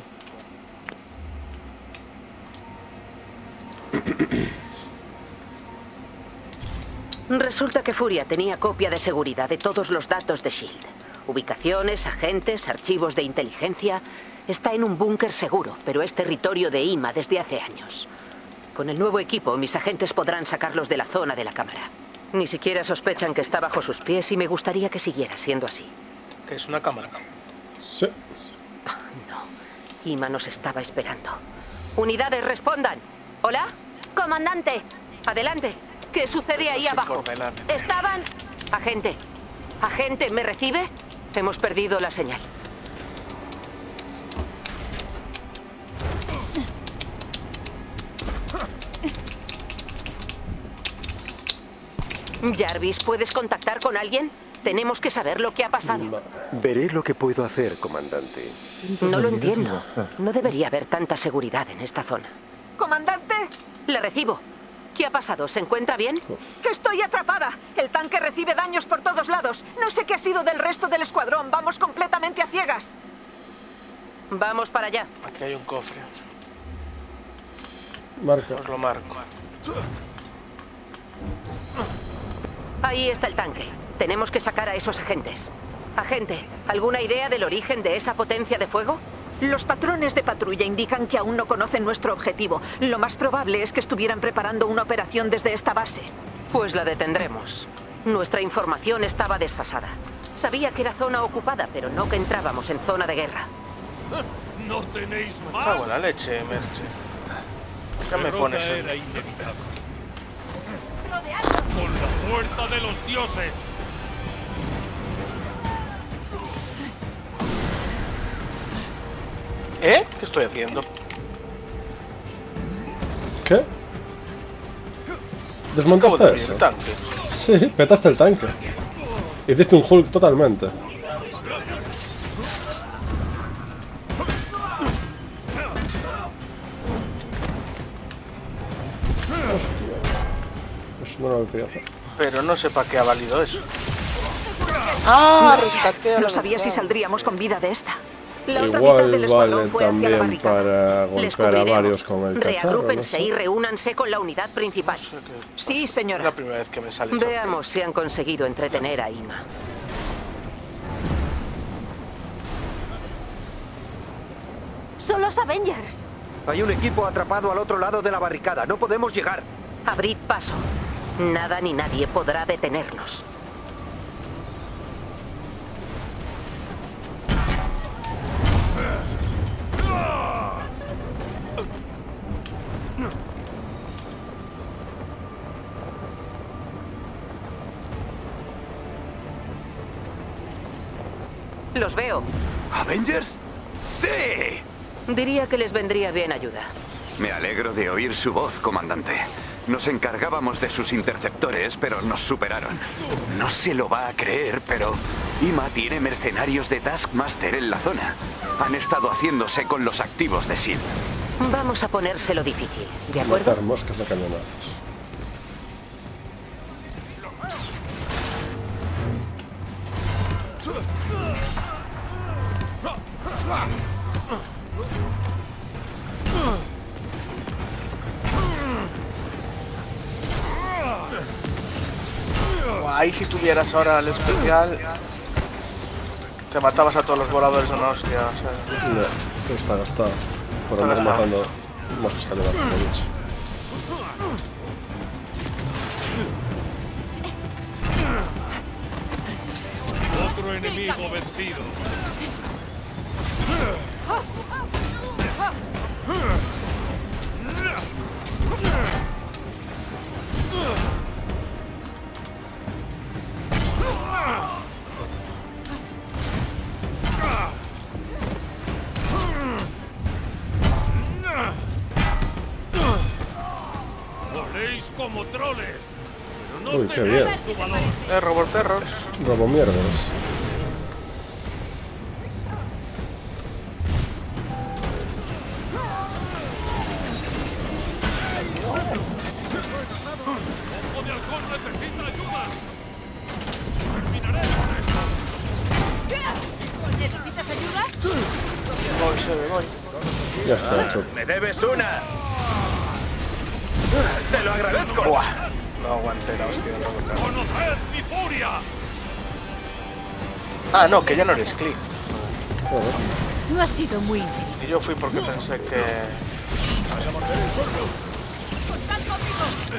Resulta que Furia tenía copia de seguridad de todos los datos de S.H.I.E.L.D. Ubicaciones, agentes, archivos de inteligencia. Está en un búnker seguro, pero es territorio de IMA desde hace años. Con el nuevo equipo, mis agentes podrán sacarlos de la zona de la cámara. Ni siquiera sospechan que está bajo sus pies y me gustaría que siguiera siendo así. ¿Que es una cámara? Sí. No. IMA nos estaba esperando. Unidades, respondan. ¿Hola? Comandante. Adelante. ¿Qué sucede ahí abajo? Estaban... Agente. Agente, ¿me recibe? Hemos perdido la señal. Jarvis, ¿puedes contactar con alguien? Tenemos que saber lo que ha pasado. Veré lo que puedo hacer, comandante. No lo entiendo. No debería haber tanta seguridad en esta zona. ¿Comandante? Le recibo. ¿Qué ha pasado? ¿Se encuentra bien? Que estoy atrapada. El tanque recibe daños por todos lados. No sé qué ha sido del resto del escuadrón. Vamos completamente a ciegas. Vamos para allá. Aquí hay un cofre. Marca. Os lo marco. Ahí está el tanque. Tenemos que sacar a esos agentes. Agente, ¿alguna idea del origen de esa potencia de fuego? Los patrones de patrulla indican que aún no conocen nuestro objetivo. Lo más probable es que estuvieran preparando una operación desde esta base. Pues la detendremos. Nuestra información estaba desfasada. Sabía que era zona ocupada, pero no que entrábamos en zona de guerra. ¿No tenéis más? Cago en la leche, Merche. ¿Qué me pones? Era inevitable. ¡Con la fuerza de los dioses! ¿Eh? ¿Qué estoy haciendo? ¿Qué? ¿Desmontaste eso? El tanque. Sí, petaste el tanque. Hiciste un Hulk totalmente. Hostia. Eso no lo quería hacer. Pero no sé para qué ha valido eso. ¡Ah! Rescaté a No sabía si saldríamos con vida de esta. La igual vale también para golpear a varios con el cacharro. Reagrúpense y reúnanse con la unidad principal. Sí, señora. Es la primera vez que me sale. Veamos si han conseguido entretener a IMA. Son los Avengers. Hay un equipo atrapado al otro lado de la barricada. No podemos llegar. Abrid paso. Nada ni nadie podrá detenernos. Los veo. ¿Avengers? ¡Sí! Diría que les vendría bien ayuda. Me alegro de oír su voz, comandante. Nos encargábamos de sus interceptores, pero nos superaron. No se lo va a creer, pero IMA tiene mercenarios de Taskmaster en la zona. Han estado haciéndose con los activos de S.H.I.E.L.D. Vamos a ponérselo difícil, ¿de acuerdo? Matar moscas a cañonazos. Ahí si tuvieras ahora el especial, te matabas a todos los voladores de una hostia. O sea. No, está gastado. Por andar matando moscas a cañonazos, lo he dicho. Otro enemigo vencido. Voléis como troles. Pero no uy, qué bien. Robot perros. Robo mierdas. me voy. Ya está hecho. ¡Me debes una! ¡Te lo agradezco! Buah, no aguanté la hostia de la boca. ¡Conoced mi furia! Ah, no, que ya no eres Cliff. No ha sido muy inteligente. Y yo fui porque pensé que... ¡Vas a morder el cuerpo! ¡Contad conmigo!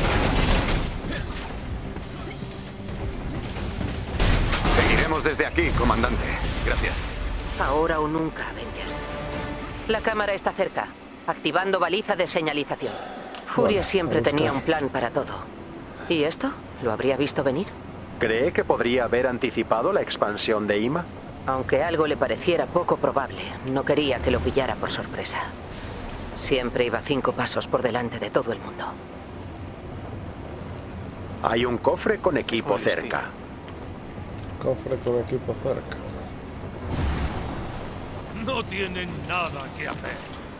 Seguiremos desde aquí, comandante. Gracias. Ahora o nunca, Avengers. La cámara está cerca, activando baliza de señalización. Furia siempre tenía un plan para todo. ¿Y esto? ¿Lo habría visto venir? ¿Cree que podría haber anticipado la expansión de IMA? Aunque algo le pareciera poco probable, no quería que lo pillara por sorpresa. Siempre iba 5 pasos por delante de todo el mundo. Hay un cofre con equipo cerca. Cofre con equipo cerca. No tienen nada que hacer.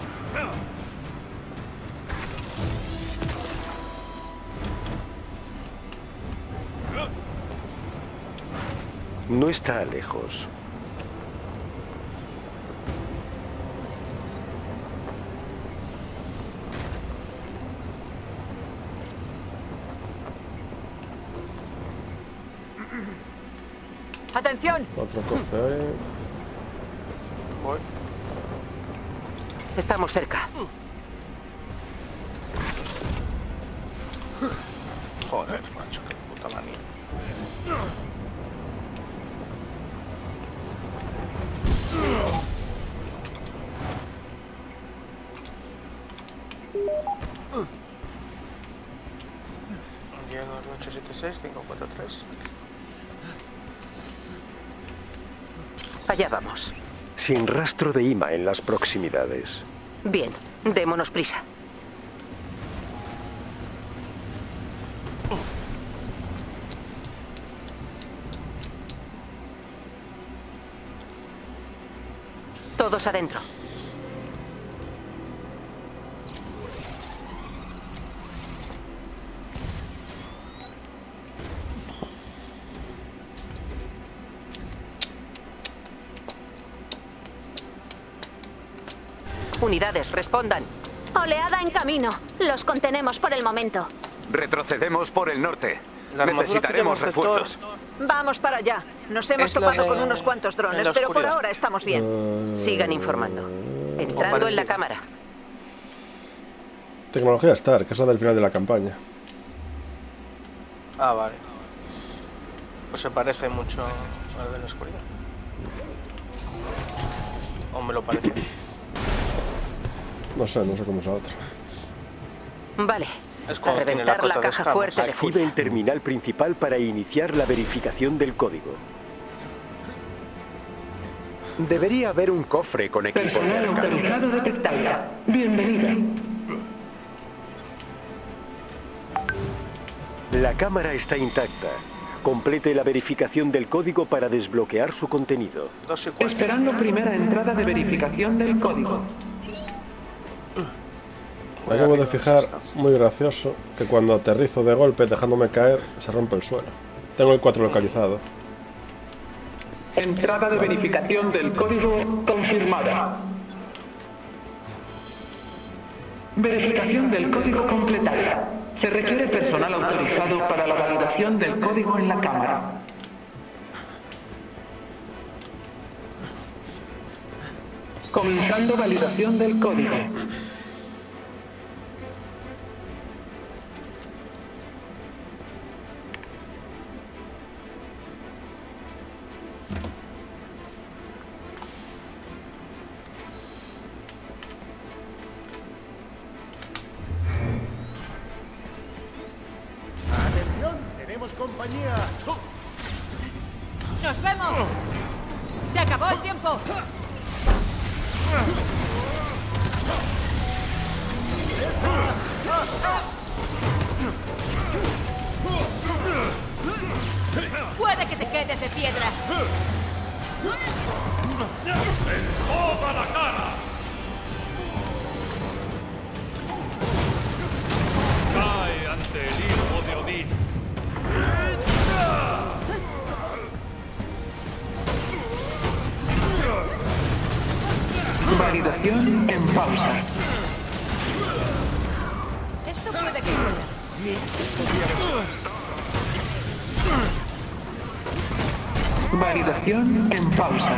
No está lejos. ¡Atención! Otro cofre ahí. Voy. Estamos cerca. Joder, macho, qué puta manía. Llego al 876, 543. Allá vamos. Sin rastro de IMA en las proximidades. Bien, démonos prisa. Todos adentro. Unidades, respondan. Oleada en camino. Los contenemos por el momento. Retrocedemos por el norte. La armadura Necesitaremos que tenemos de refuerzos. Vamos para allá. Nos hemos Es la topado de- con unos cuantos drones, en la pero por oscuridad. ahora estamos bien. Sigan informando. Entrando en la cámara. Tecnología Stark, que es la del final de la campaña. Ah, vale. Pues se parece mucho a la de la oscuridad. O me lo parece. No sé cómo es la otra. Vale. Es A cuando tiene la reventar cota la de caja escamas. fuerte de Active Furia. el terminal principal para iniciar la verificación del código. Debería haber un cofre con equipo Personal cerca. autorizado detectable. Bienvenida. La cámara está intacta. Complete la verificación del código para desbloquear su contenido. 2 y 4. Esperando primera entrada de verificación del código. Me acabo de fijar, muy gracioso, que cuando aterrizo de golpe dejándome caer, se rompe el suelo. Tengo el 4 localizado. Entrada de verificación del código confirmada. Verificación del código completada. Se requiere personal autorizado para la validación del código en la cámara. Comenzando validación del código. ¡Atención! ¡Tenemos compañía! ¡Nos vemos! ¡Se acabó el tiempo! ¡Puede que te quedes de piedra! ¡En toda la cara! Cae ante el hijo de Odín. Validación en pausa. Esto puede que pueda. Validación en pausa.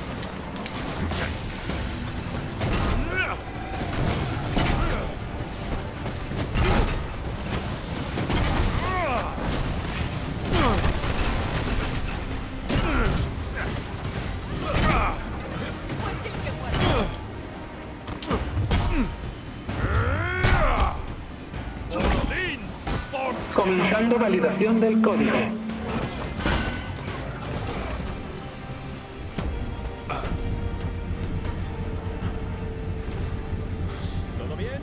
Comenzando validación del código. ¿Todo bien?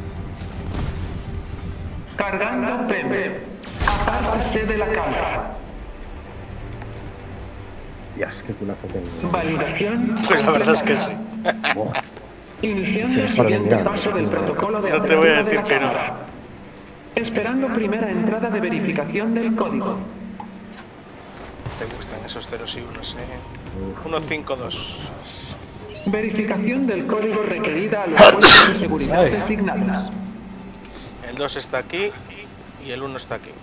Cargando PM. Apártese de la cámara. Dios, qué culazo tengo. Validación. Pues la verdad es que sí. Iniciando el siguiente paso del protocolo de No te voy a apertura de decir la que no. cámara. Esperando primera entrada de verificación del código. Te gustan esos ceros y unos, 152. Verificación del código requerida a los puestos de seguridad designados. El 2 está aquí y el 1 está aquí.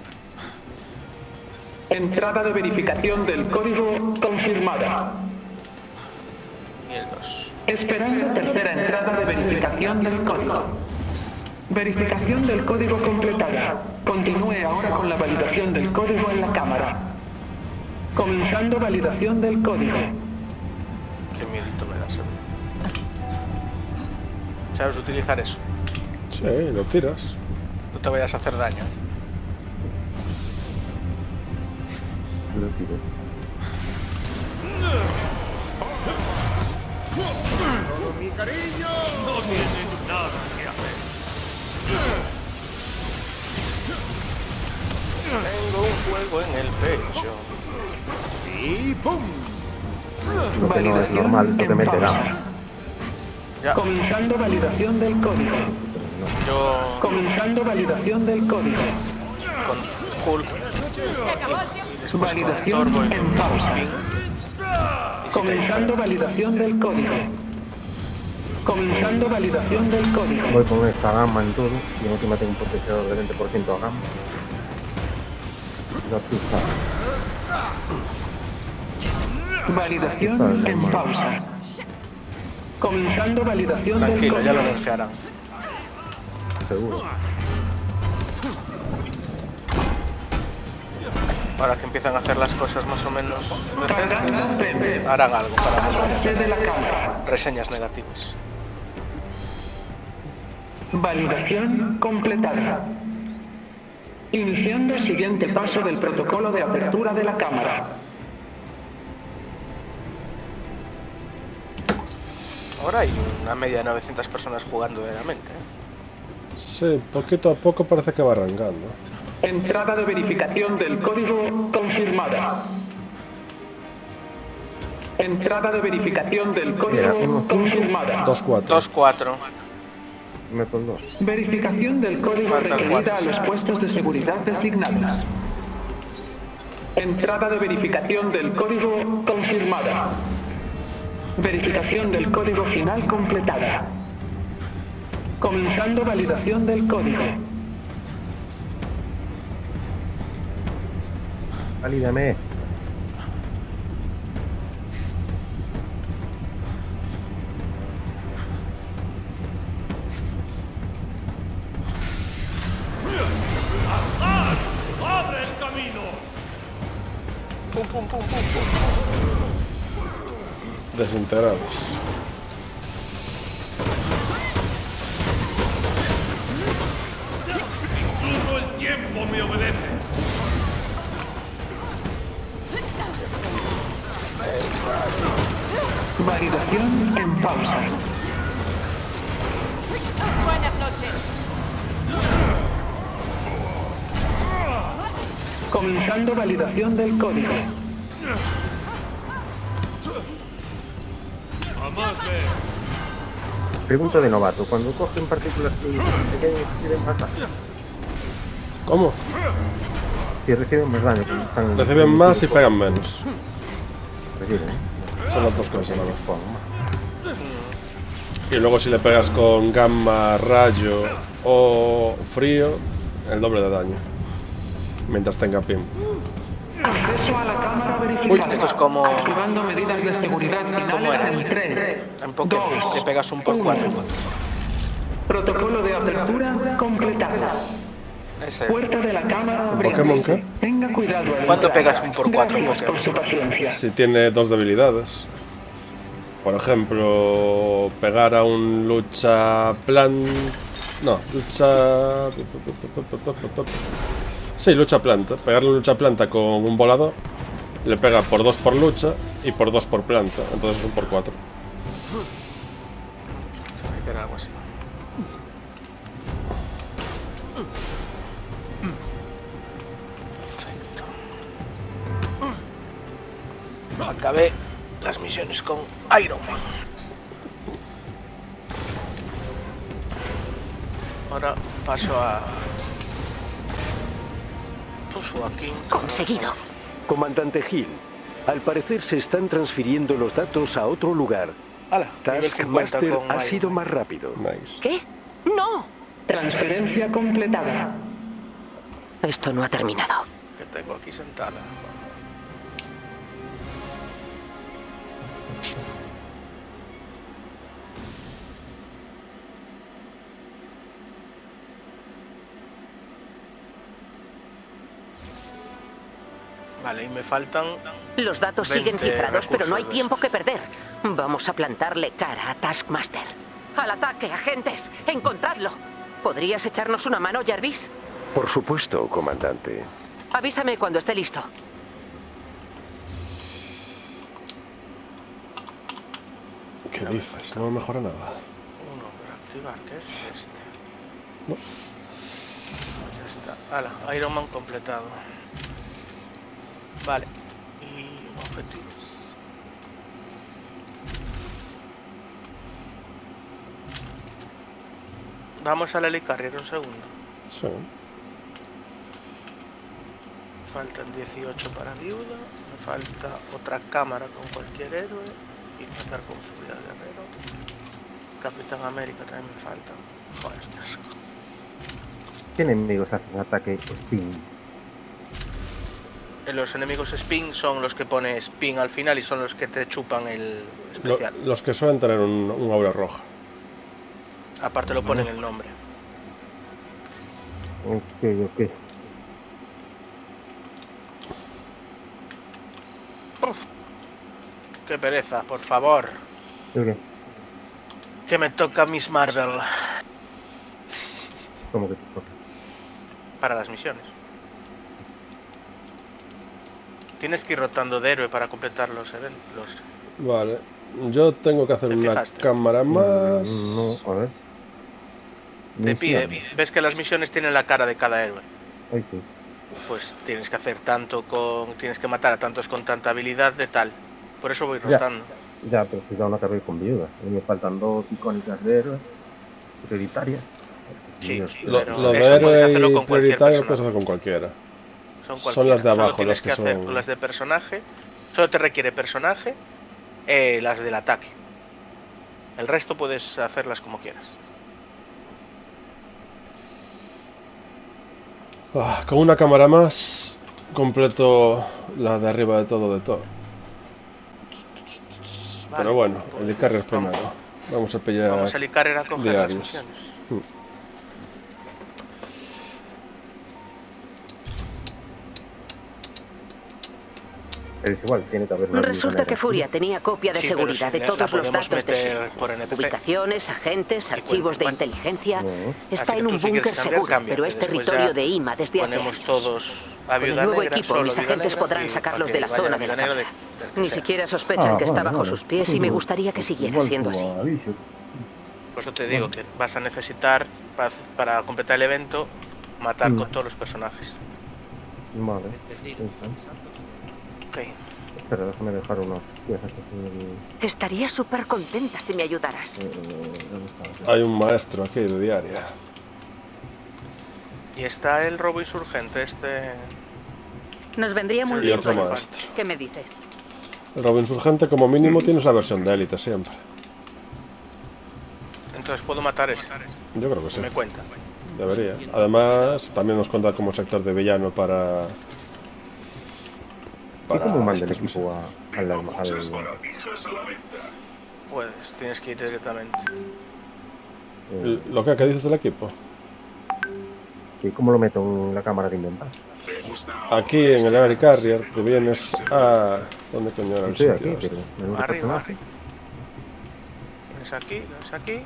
Entrada de verificación del código confirmada. Y el 2. Esperando tercera entrada de verificación del código. Verificación del código completada. Continúe ahora con la validación del código en la cámara. Comenzando validación del código. Qué miedito me da, ¿sabes utilizar eso? Sí, lo tiras. No te vayas a hacer daño. Lo tiro. Todo mi cariño. No tienes nada que hacer. Tengo un fuego en el pecho. Y ¡pum! Lo que no es normal, eso que mete daño. Ya. Comenzando validación del código. Yo Comenzando validación del código. con Hulk y después Validación con Torbo y en con pausa. Ping. Comenzando validación del código. Comenzando validación del código. Voy con esta gama en todo y en última tengo un potenciador de 20% a gama. No pisa. Validación en pausa. Comenzando validación del Tranquilo, ya lo código. nerfearán. Seguro. Ahora que empiezan a hacer las cosas más o menos Cargando decentes, PM. harán algo para Apártese de la cámara. reseñas negativas. Validación completada. Iniciando siguiente paso del protocolo de apertura de la cámara. Ahora hay una media de 900 personas jugando diariamente. Sí, poquito a poco parece que va arrancando. Entrada de verificación del código confirmada. Entrada de verificación del código confirmada. 2-4. 2-4. Me con 2. Verificación del código Faltan requerida a cuatro. los puestos de seguridad designados. Entrada de verificación del código confirmada. Verificación del código final completada. Comenzando validación del código. Valídame. ¡Abre el camino! Pum, pum, pum, pum, pum. Desintegrados. Incluso el tiempo me obedece. Validación en pausa. Buenas noches. Comenzando validación del código. Jamás ve. Pregunta de novato. Cuando cogen partículas pequeñas, ¿reciben más daño? ¿Cómo? Si reciben más daño. Porque están Reciben más y pegan menos. Reciben. Son las dos cosas a la vez. Y luego si le pegas con gamma, rayo o frío, el doble de daño. Mientras tenga pim. Acceso a la cámara verificada. Esto es como... Activando medidas de seguridad finales en 3, En Pokémon, que pegas un por 4. Protocolo de apertura completado. Puerta de la cámara ¿Pokémon qué? Tenga cuidado al ¿Cuándo entrar. pegas un por 4 Gracias por su paciencia. Si tiene dos debilidades. Por ejemplo, pegar a un lucha plan... No, lucha... Sí, lucha planta. Pegarle un lucha planta con un volador. Le pega por 2 por lucha y por 2 por planta. Entonces es un por 4. Era algo así. Perfecto. Acabé las misiones con Iron Man. Ahora paso a... Joaquín. Conseguido. Comandante Hill, al parecer se están transfiriendo los datos a otro lugar. Taskmaster ha sido más rápido. Nice. ¿Qué? ¡No! Transferencia completada. Esto no ha terminado. Que tengo aquí sentada. Vale, y me faltan... Los datos 20 siguen cifrados, pero no hay recursos. tiempo que perder. Vamos a plantarle cara a Taskmaster. ¡Al ataque, agentes! ¡Encontradlo! ¿Podrías echarnos una mano, Jarvis? Por supuesto, comandante. Avísame cuando esté listo. ¿Qué dices? No me mejora nada. Uno para activar, ¿qué es este? No. Ya está. Hala, Iron Man completado. Vale. Y objetivos. Vamos al helicarrier un segundo. Sí. Faltan 18 para viuda. Me falta otra cámara con cualquier héroe. Y matar con seguridad guerrero. Capitán América también me falta. Joder, qué asco. ¿Qué enemigos hacen ataque spin? Los enemigos spin son los que pone spin al final y son los que te chupan el especial. Los que suelen tener un aura roja. Aparte lo ponen el nombre. Ok. Uf, qué pereza, por favor. ¿Qué? Que me toca Miss Marvel. ¿Cómo que te toca? Para las misiones. Tienes que ir rotando de héroe para completar los eventos. Vale. Yo tengo que hacer una cámara más. No, a ver. Te pide, ves que las misiones tienen la cara de cada héroe. Ay, sí. Pues tienes que hacer tanto con... Tienes que matar a tantos con tanta habilidad de tal. Por eso voy rotando. Ya, pero es que ya una carrera con viuda. A mí me faltan 2 icónicas de héroe prioritarias. Sí, Lo pero de eso puedes hacerlo héroe y con cualquier prioritario personaje. puedes hacer con cualquiera. Son las de Solo abajo tienes las que hacer son. las de personaje. Solo te requiere personaje, las del ataque. El resto puedes hacerlas como quieras. Con una cámara más completo la de arriba de todo de Thor. Pero bueno, el Icarrier primero. Vamos a pillar Vamos a Icarrier a coger las diarios. misiones. Pero es igual, tiene que haber una Resulta que Furia tenía copia de Sí, pero seguridad si de la todos los podemos datos de meter SHIELD. por NPC. Ubicaciones, agentes, archivos de inteligencia. Está Así en que un tú, si quieres búnker cambiar, seguro, cambia, pero que es después territorio ya de IMA desde hace Ponemos años. todos a Con el Viuda nuevo Negra, equipo, solo mis Viuda agentes Negra, podrán y sacarlos para de que la vaya zona de la Viuda Negra cámara. del que Ni sea. siquiera sospechan que está bajo sus pies y me gustaría que siguiera siendo así. Por eso te digo que vas a necesitar, para completar el evento, matar con todos los personajes. Vale. Ok. Espera, déjame dejar unos piezas aquí. Estaría súper contenta si me ayudaras. Hay un maestro aquí de diaria. Y está el robo insurgente, este... Nos vendría muy Y bien otro tu ayuda. maestro. ¿Qué me dices? El Robo Insurgente como mínimo tienes la versión de élite siempre. Entonces puedo matar ese. Yo creo que sí. Me cuenta. Debería. Además, también nos cuenta como sector de villano para... ¿Y cómo manda el este equipo al... Puedes, tienes que ir directamente. ¿Lo que dices del equipo? ¿Y cómo lo meto en la cámara de inventar? Aquí en el Air Carrier te vienes a... ¿Dónde coño era el Estoy sitio? aquí, este? pero Arriba. Vienes aquí, vienes aquí.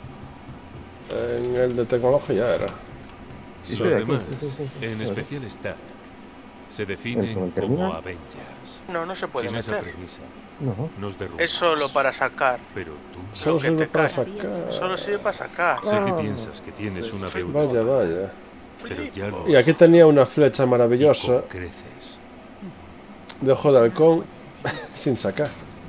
En el de tecnología era. Los demás, en especial Stark, se definen como Avengers. No, no se puede Sin esa meter. premisa, No. nos derrumban. Es solo para sacar. Pero tú... Solo sirve para sacar. Solo sirve para sacar. Sé que piensas que tienes una deuda. Vaya, vaya. Pero ya no. Y aquí tenía una flecha maravillosa Creces. de ojo de halcón sin sacar.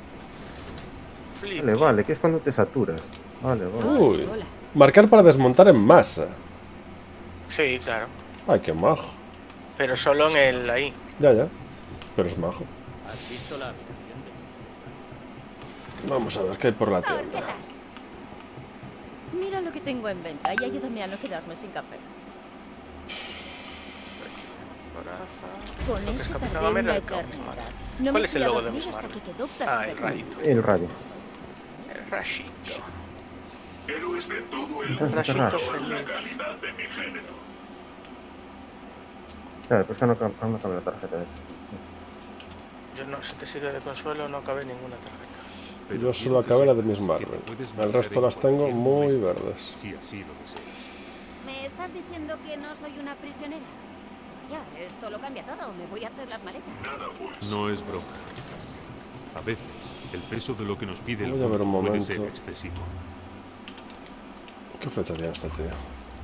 Vale, vale, que es cuando te saturas. Vale, vale. Uy. Marcar para desmontar en masa. Sí, claro. Ay, qué majo. Pero solo en el ahí. Ya, ya. Pero es majo. ¿Has visto la habitación de... Vamos a ver qué hay por la tienda. Mira lo que tengo en venta y ayúdame a no quedarme sin café. Con eso tardé una eternidad. No ¿Cuál me es el fui a logo de dormir Miss hasta Marvel? que quedó Ah, el perfecto. rayito. El rayo. El rayito. Héroes de todo el Entonces, mundo ¿qué Rayito rayo? son la feliz. calidad de mi género. Claro, pues no cabe la tarjeta de Yo no, si te sirve de consuelo, no cabe ninguna tarjeta. Yo solo acabé la de Miss Marvel. El resto las tengo muy verdes. Si así lo deseas. ¿Me estás diciendo que no soy una prisionera? Ya, esto lo cambia todo. Me voy a hacer las maletas. No es broma. A veces, el peso de lo que nos pide el Voy a ver un mundo puede momento. ser excesivo. ¿Qué flecha tiene este tío?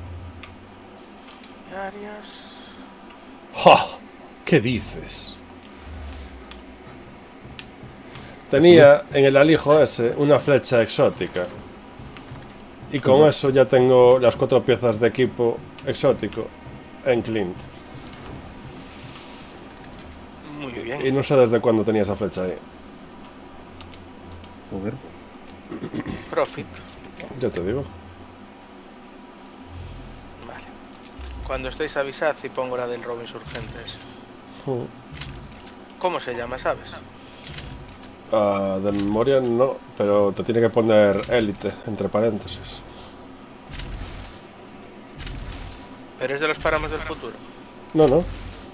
Diarias. ¡Ja! ¿Qué dices? Tenía en el alijo ese una flecha exótica. Y con eso ya tengo las 4 piezas de equipo exótico en Clint. Muy bien. Y no sé desde cuándo tenía esa flecha ahí. Joder. Profit. Ya te digo. Vale. Cuando estéis avisad y pongo la del robo insurgentes. ¿Cómo se llama, sabes? De memoria no, pero te tiene que poner élite entre paréntesis. ¿Pero es de los páramos del futuro? No, no.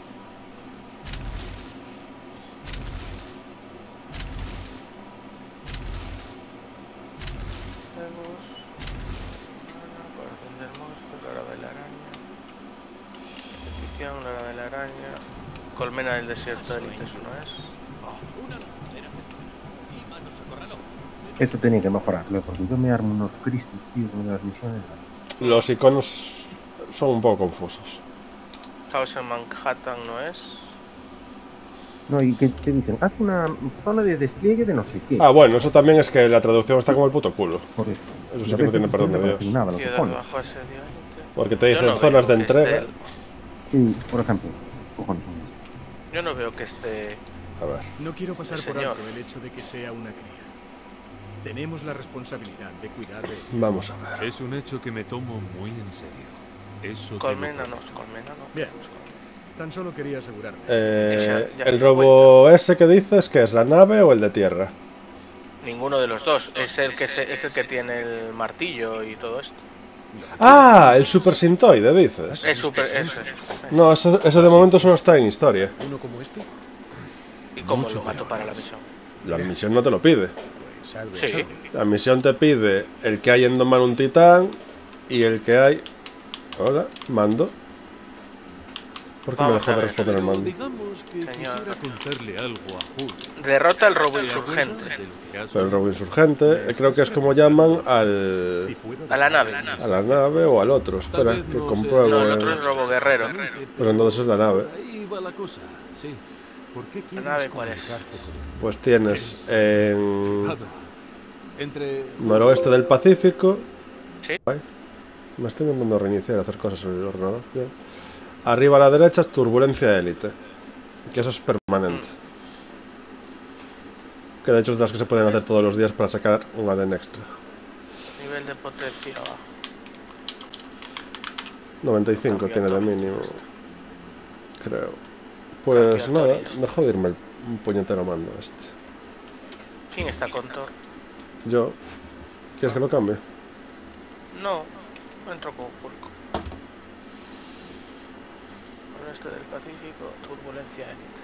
Corazón del monstruo, la hora de la araña. Repetición, la hora de la araña. Colmena del desierto, élite, eso no es. Eso tenía que mejorarlo, porque yo me armo unos cristos, tío, con las misiones. Los iconos son un poco confusos. Caos en Manhattan no es. No, y que te dicen, haz una zona de despliegue de no sé qué. Ah, bueno, eso también es que la traducción está como el puto culo. Por eso. Eso sí que no tiene perdón de Dios. Nada, lo que Ciudad pone. bajo asedio, élite. Porque te dicen Yo no zonas de veo que entrega. esté- Sí, por ejemplo. Cojones. Yo no veo que esté... A ver. No quiero pasar por Señor. alto el hecho de que sea una cría. Tenemos la responsabilidad de cuidar de... Vamos a ver. Es un hecho que me tomo muy en serio. Eso te lo Colmena no, prometo. colmena no. Bien. Tan solo quería asegurarme. Ya El me robo ese que dices, ¿que es la nave o el de tierra? Ninguno de los dos. Es el que es el que tiene el martillo y todo esto. Ah, el Super Sintoide, dices. Es super... Eso. No, ese de momento solo está en historia. ¿Uno como este? ¿Y cómo lo mato para la misión? La misión no te lo pide. Pues algo Sí. es algo. La misión te pide el que hay en domar un titán y el que hay... Hola, mando. ¿Por qué me Vamos dejó a de ver. responder el mando? Digamos que Señor. quisiera contarle algo a Hulk. Derrota al robo ¿Se acuerda insurgente. de lo que has Pero el robo insurgente, creo que es como llaman al... A la nave. a la nave o al otro. Espera, vez que no compruebo. No, el otro es robo guerrero. Pero entonces es la nave. Ahí va la cosa, sí. ¿Por qué ¿La quieres nave cuál es? comunicarte con él? Pues tienes en Nada. Entre... noroeste del Pacífico. Sí. Ay, me estoy intentando reiniciar y hacer cosas sobre el ordenador. Bien. Arriba a la derecha es turbulencia élite. Que eso es permanente. Que de hecho es de las que se pueden hacer todos los días para sacar un ADN extra. Nivel nivel de potencia? 95 tiene de mínimo. Creo. Pues nada, dejó de irme un puñetero mando este. ¿Quién está con Thor? Yo. ¿Quieres que lo cambie? No, entro con Hulk. Oeste del Pacífico, turbulencia élite.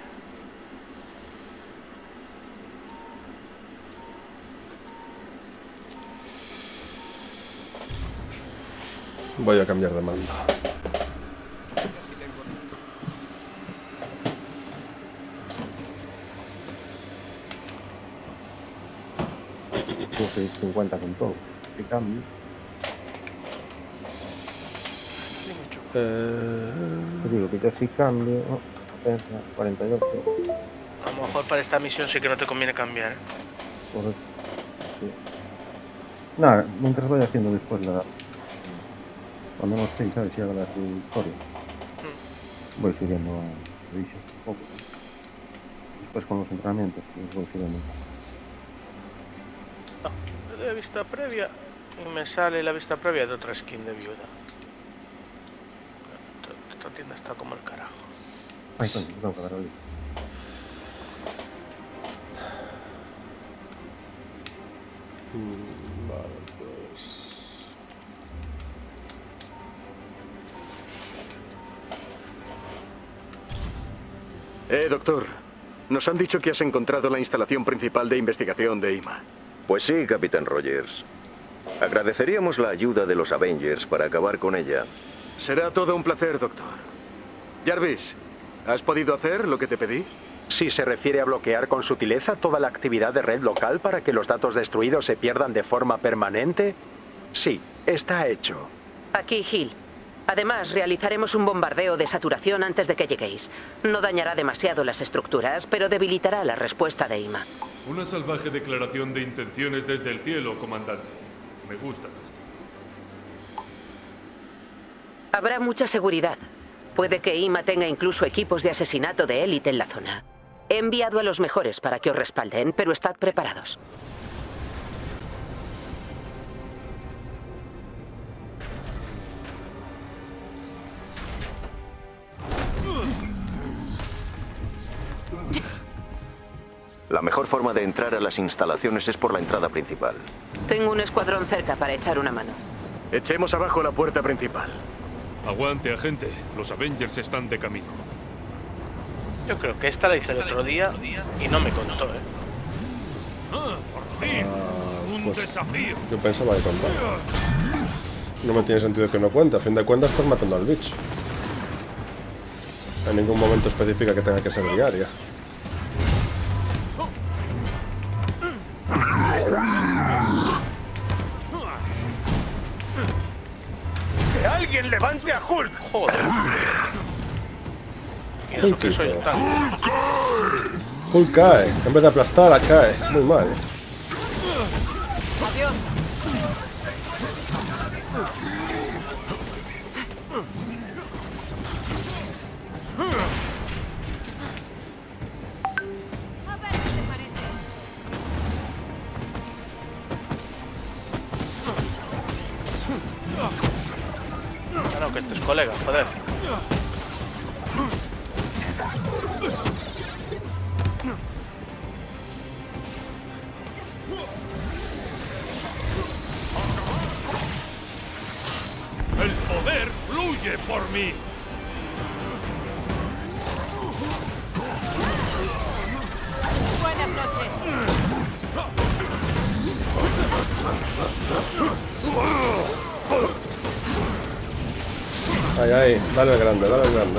Voy a cambiar de mando. Yo 650 con todo. ¿Qué cambio? Digo que yo sí cambio. Oh, 48. A lo mejor para esta misión sí que no te conviene cambiar, ¿eh? Por eso. Sí. Nada, mientras vaya haciendo después la... Cuando no estéis, ¿sabes? Si haga la historia. Voy subiendo a Division un poco. Después con los entrenamientos, los voy subiendo. De vista previa y me sale la vista previa de otra skin de viuda. Esta tienda está como el carajo. Ay, coño, tengo que ver ahí. Vale, pues... Doctor. Nos han dicho que has encontrado la instalación principal de investigación de IMA. Pues sí, Capitán Rogers. Agradeceríamos la ayuda de los Avengers para acabar con ella. Será todo un placer, doctor. Jarvis, ¿has podido hacer lo que te pedí? Si se refiere a bloquear con sutileza toda la actividad de red local para que los datos destruidos se pierdan de forma permanente, sí, está hecho. Aquí, Hill. Además, realizaremos un bombardeo de saturación antes de que lleguéis. No dañará demasiado las estructuras, pero debilitará la respuesta de IMA. Una salvaje declaración de intenciones desde el cielo, comandante. Me gusta esto. Habrá mucha seguridad. Puede que IMA tenga incluso equipos de asesinato de élite en la zona. He enviado a los mejores para que os respalden, pero estad preparados. La mejor forma de entrar a las instalaciones es por la entrada principal. Tengo un escuadrón cerca para echar una mano. Echemos abajo la puerta principal. Aguante, agente. Los Avengers están de camino. Yo creo que esta la hice el otro día y no me contó, ¿eh? ¡Por fin! ¡Un desafío! Yo pensaba de contar. No me tiene sentido que no cuente. A fin de cuentas estás matando al bicho. En ningún momento especifica que tenga que ser diaria. ¡Que alguien levante a Hulk! ¡Joder! Y eso que soy tan... Hulk cae. En vez de aplastar, cae. Muy mal. Adiós. Claro que este es colega, joder. ¡El poder fluye por mí! Buenas noches. Ay, ay, dale al grande, dale al grande.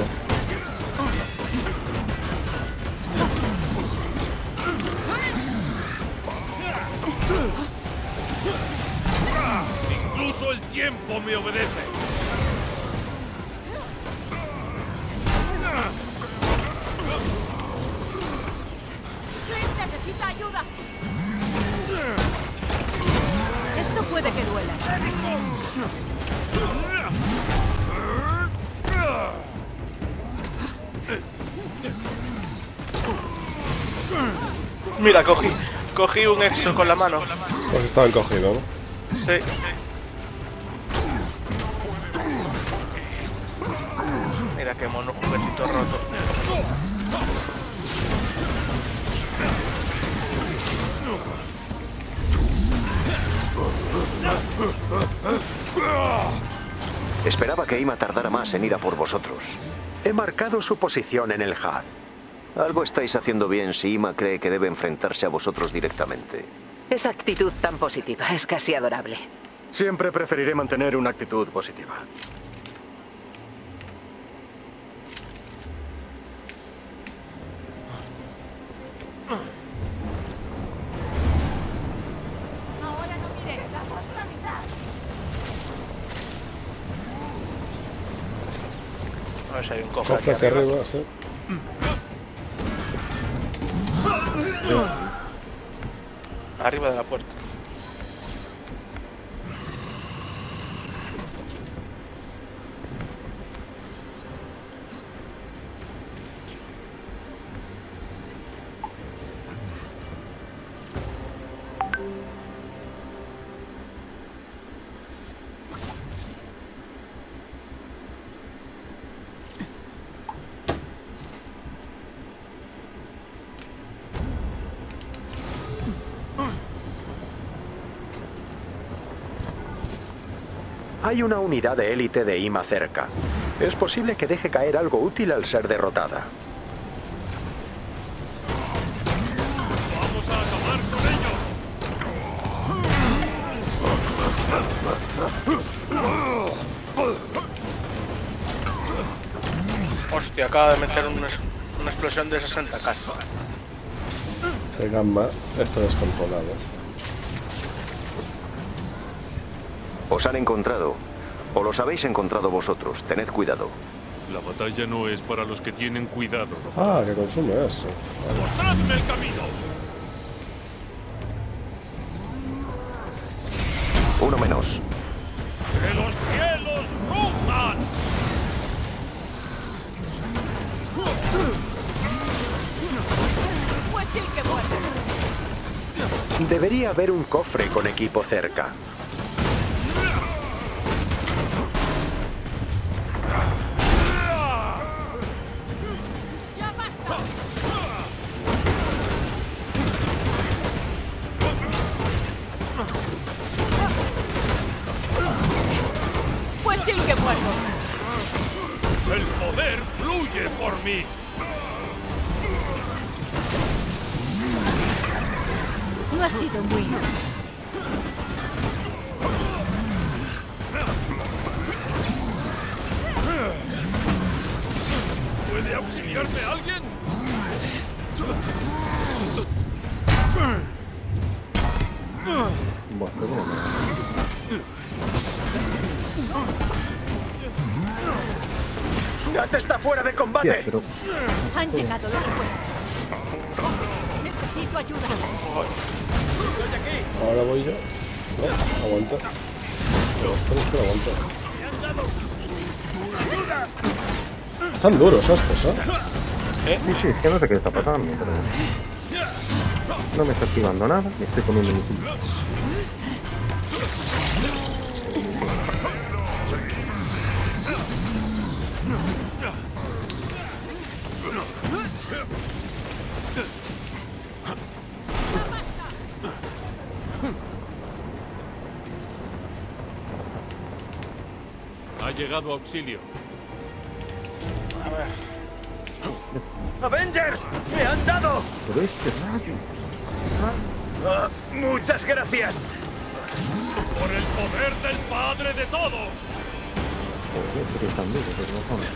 Incluso el tiempo me obedece. Clint necesita ayuda. Esto puede que duela. Mira, cogí un exo con la mano. Pues estaba encogido, ¿no? Sí. Mira qué mono juguetito roto. Esperaba que Ima tardara más en ir a por vosotros. He marcado su posición en el HUD. Algo estáis haciendo bien si Ima cree que debe enfrentarse a vosotros directamente. Esa actitud tan positiva es casi adorable. Siempre preferiré mantener una actitud positiva. Ahora no miréis, la vuestra mitad. A ver si hay un cofre Cofre aquí arriba, sí. Arriba de la puerta. Hay una unidad de élite de Ima cerca. Es posible que deje caer algo útil al ser derrotada. ¡Vamos a acabar con ellos! Hostia, acaba de meter una explosión de 60k. El gamma está descontrolado. Os han encontrado. O los habéis encontrado vosotros. Tened cuidado. La batalla no es para los que tienen cuidado. Ah, que consume eso. Vale. ¡Mostradme el camino! Uno menos. ¡Que los cielos rujan! Pues sí que muerde. Debería haber un cofre con equipo cerca. Pues sí que muerdo. ¡El poder fluye por mí! No ha sido muy... ¿Puede auxiliarme alguien? Bueno, pero bueno. ¡Gat está fuera de combate! Tía, pero... Han llegado los refuerzos. Necesito ayuda. Ahora voy yo. No, aguanta. Los tres, pero aguanta. Están duros estos, ¿eh? Sí, sí, es que no sé qué está pasando, pero... No me está activando nada, me estoy comiendo mi culo. Ha llegado auxilio. A ver. ¡Avengers! ¡Me han dado! Pero este rayo... ¡Muchas gracias! ¡Por el poder del Padre de todos! Joder, pero están duros, pero no son...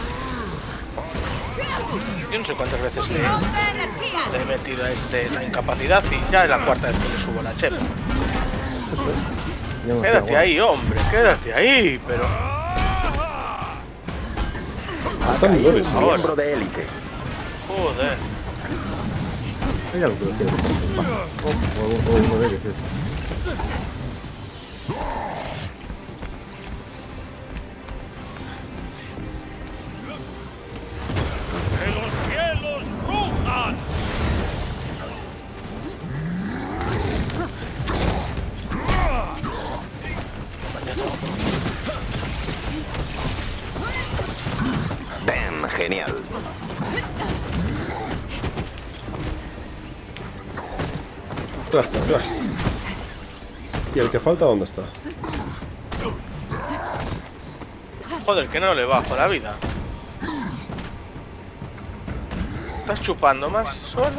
Yo no sé cuántas veces le he metido a este la incapacidad y ya es la cuarta vez que le subo la chepa. Quédate ahí, hombre, quédate ahí, pero... Están duros, Un miembro de élite. Joder. Hay algo que lo quiero hacer. O uno de ellos es. ¡Que los cielos rujan! Genial. Aplasta, aplasta. ¿Y el que falta dónde está? Joder, que no le bajo la vida. ¿Estás chupando más solo?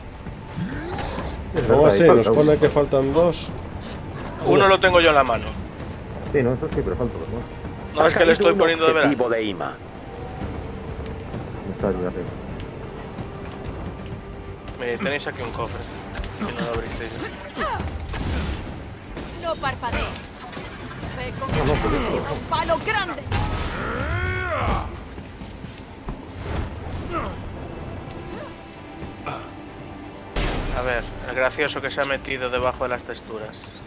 ¿Cómo así? Nos pone que faltan 2. Uno lo tengo yo en la mano. Sí, no, eso sí, pero falta dos. No, es que le estoy poniendo de veras. De IMA. Está allí arriba. Mire, tenéis aquí un cofre. Que no lo abristeis. No parpadees. Ve con un palo grande. A ver, el gracioso que se ha metido debajo de las texturas.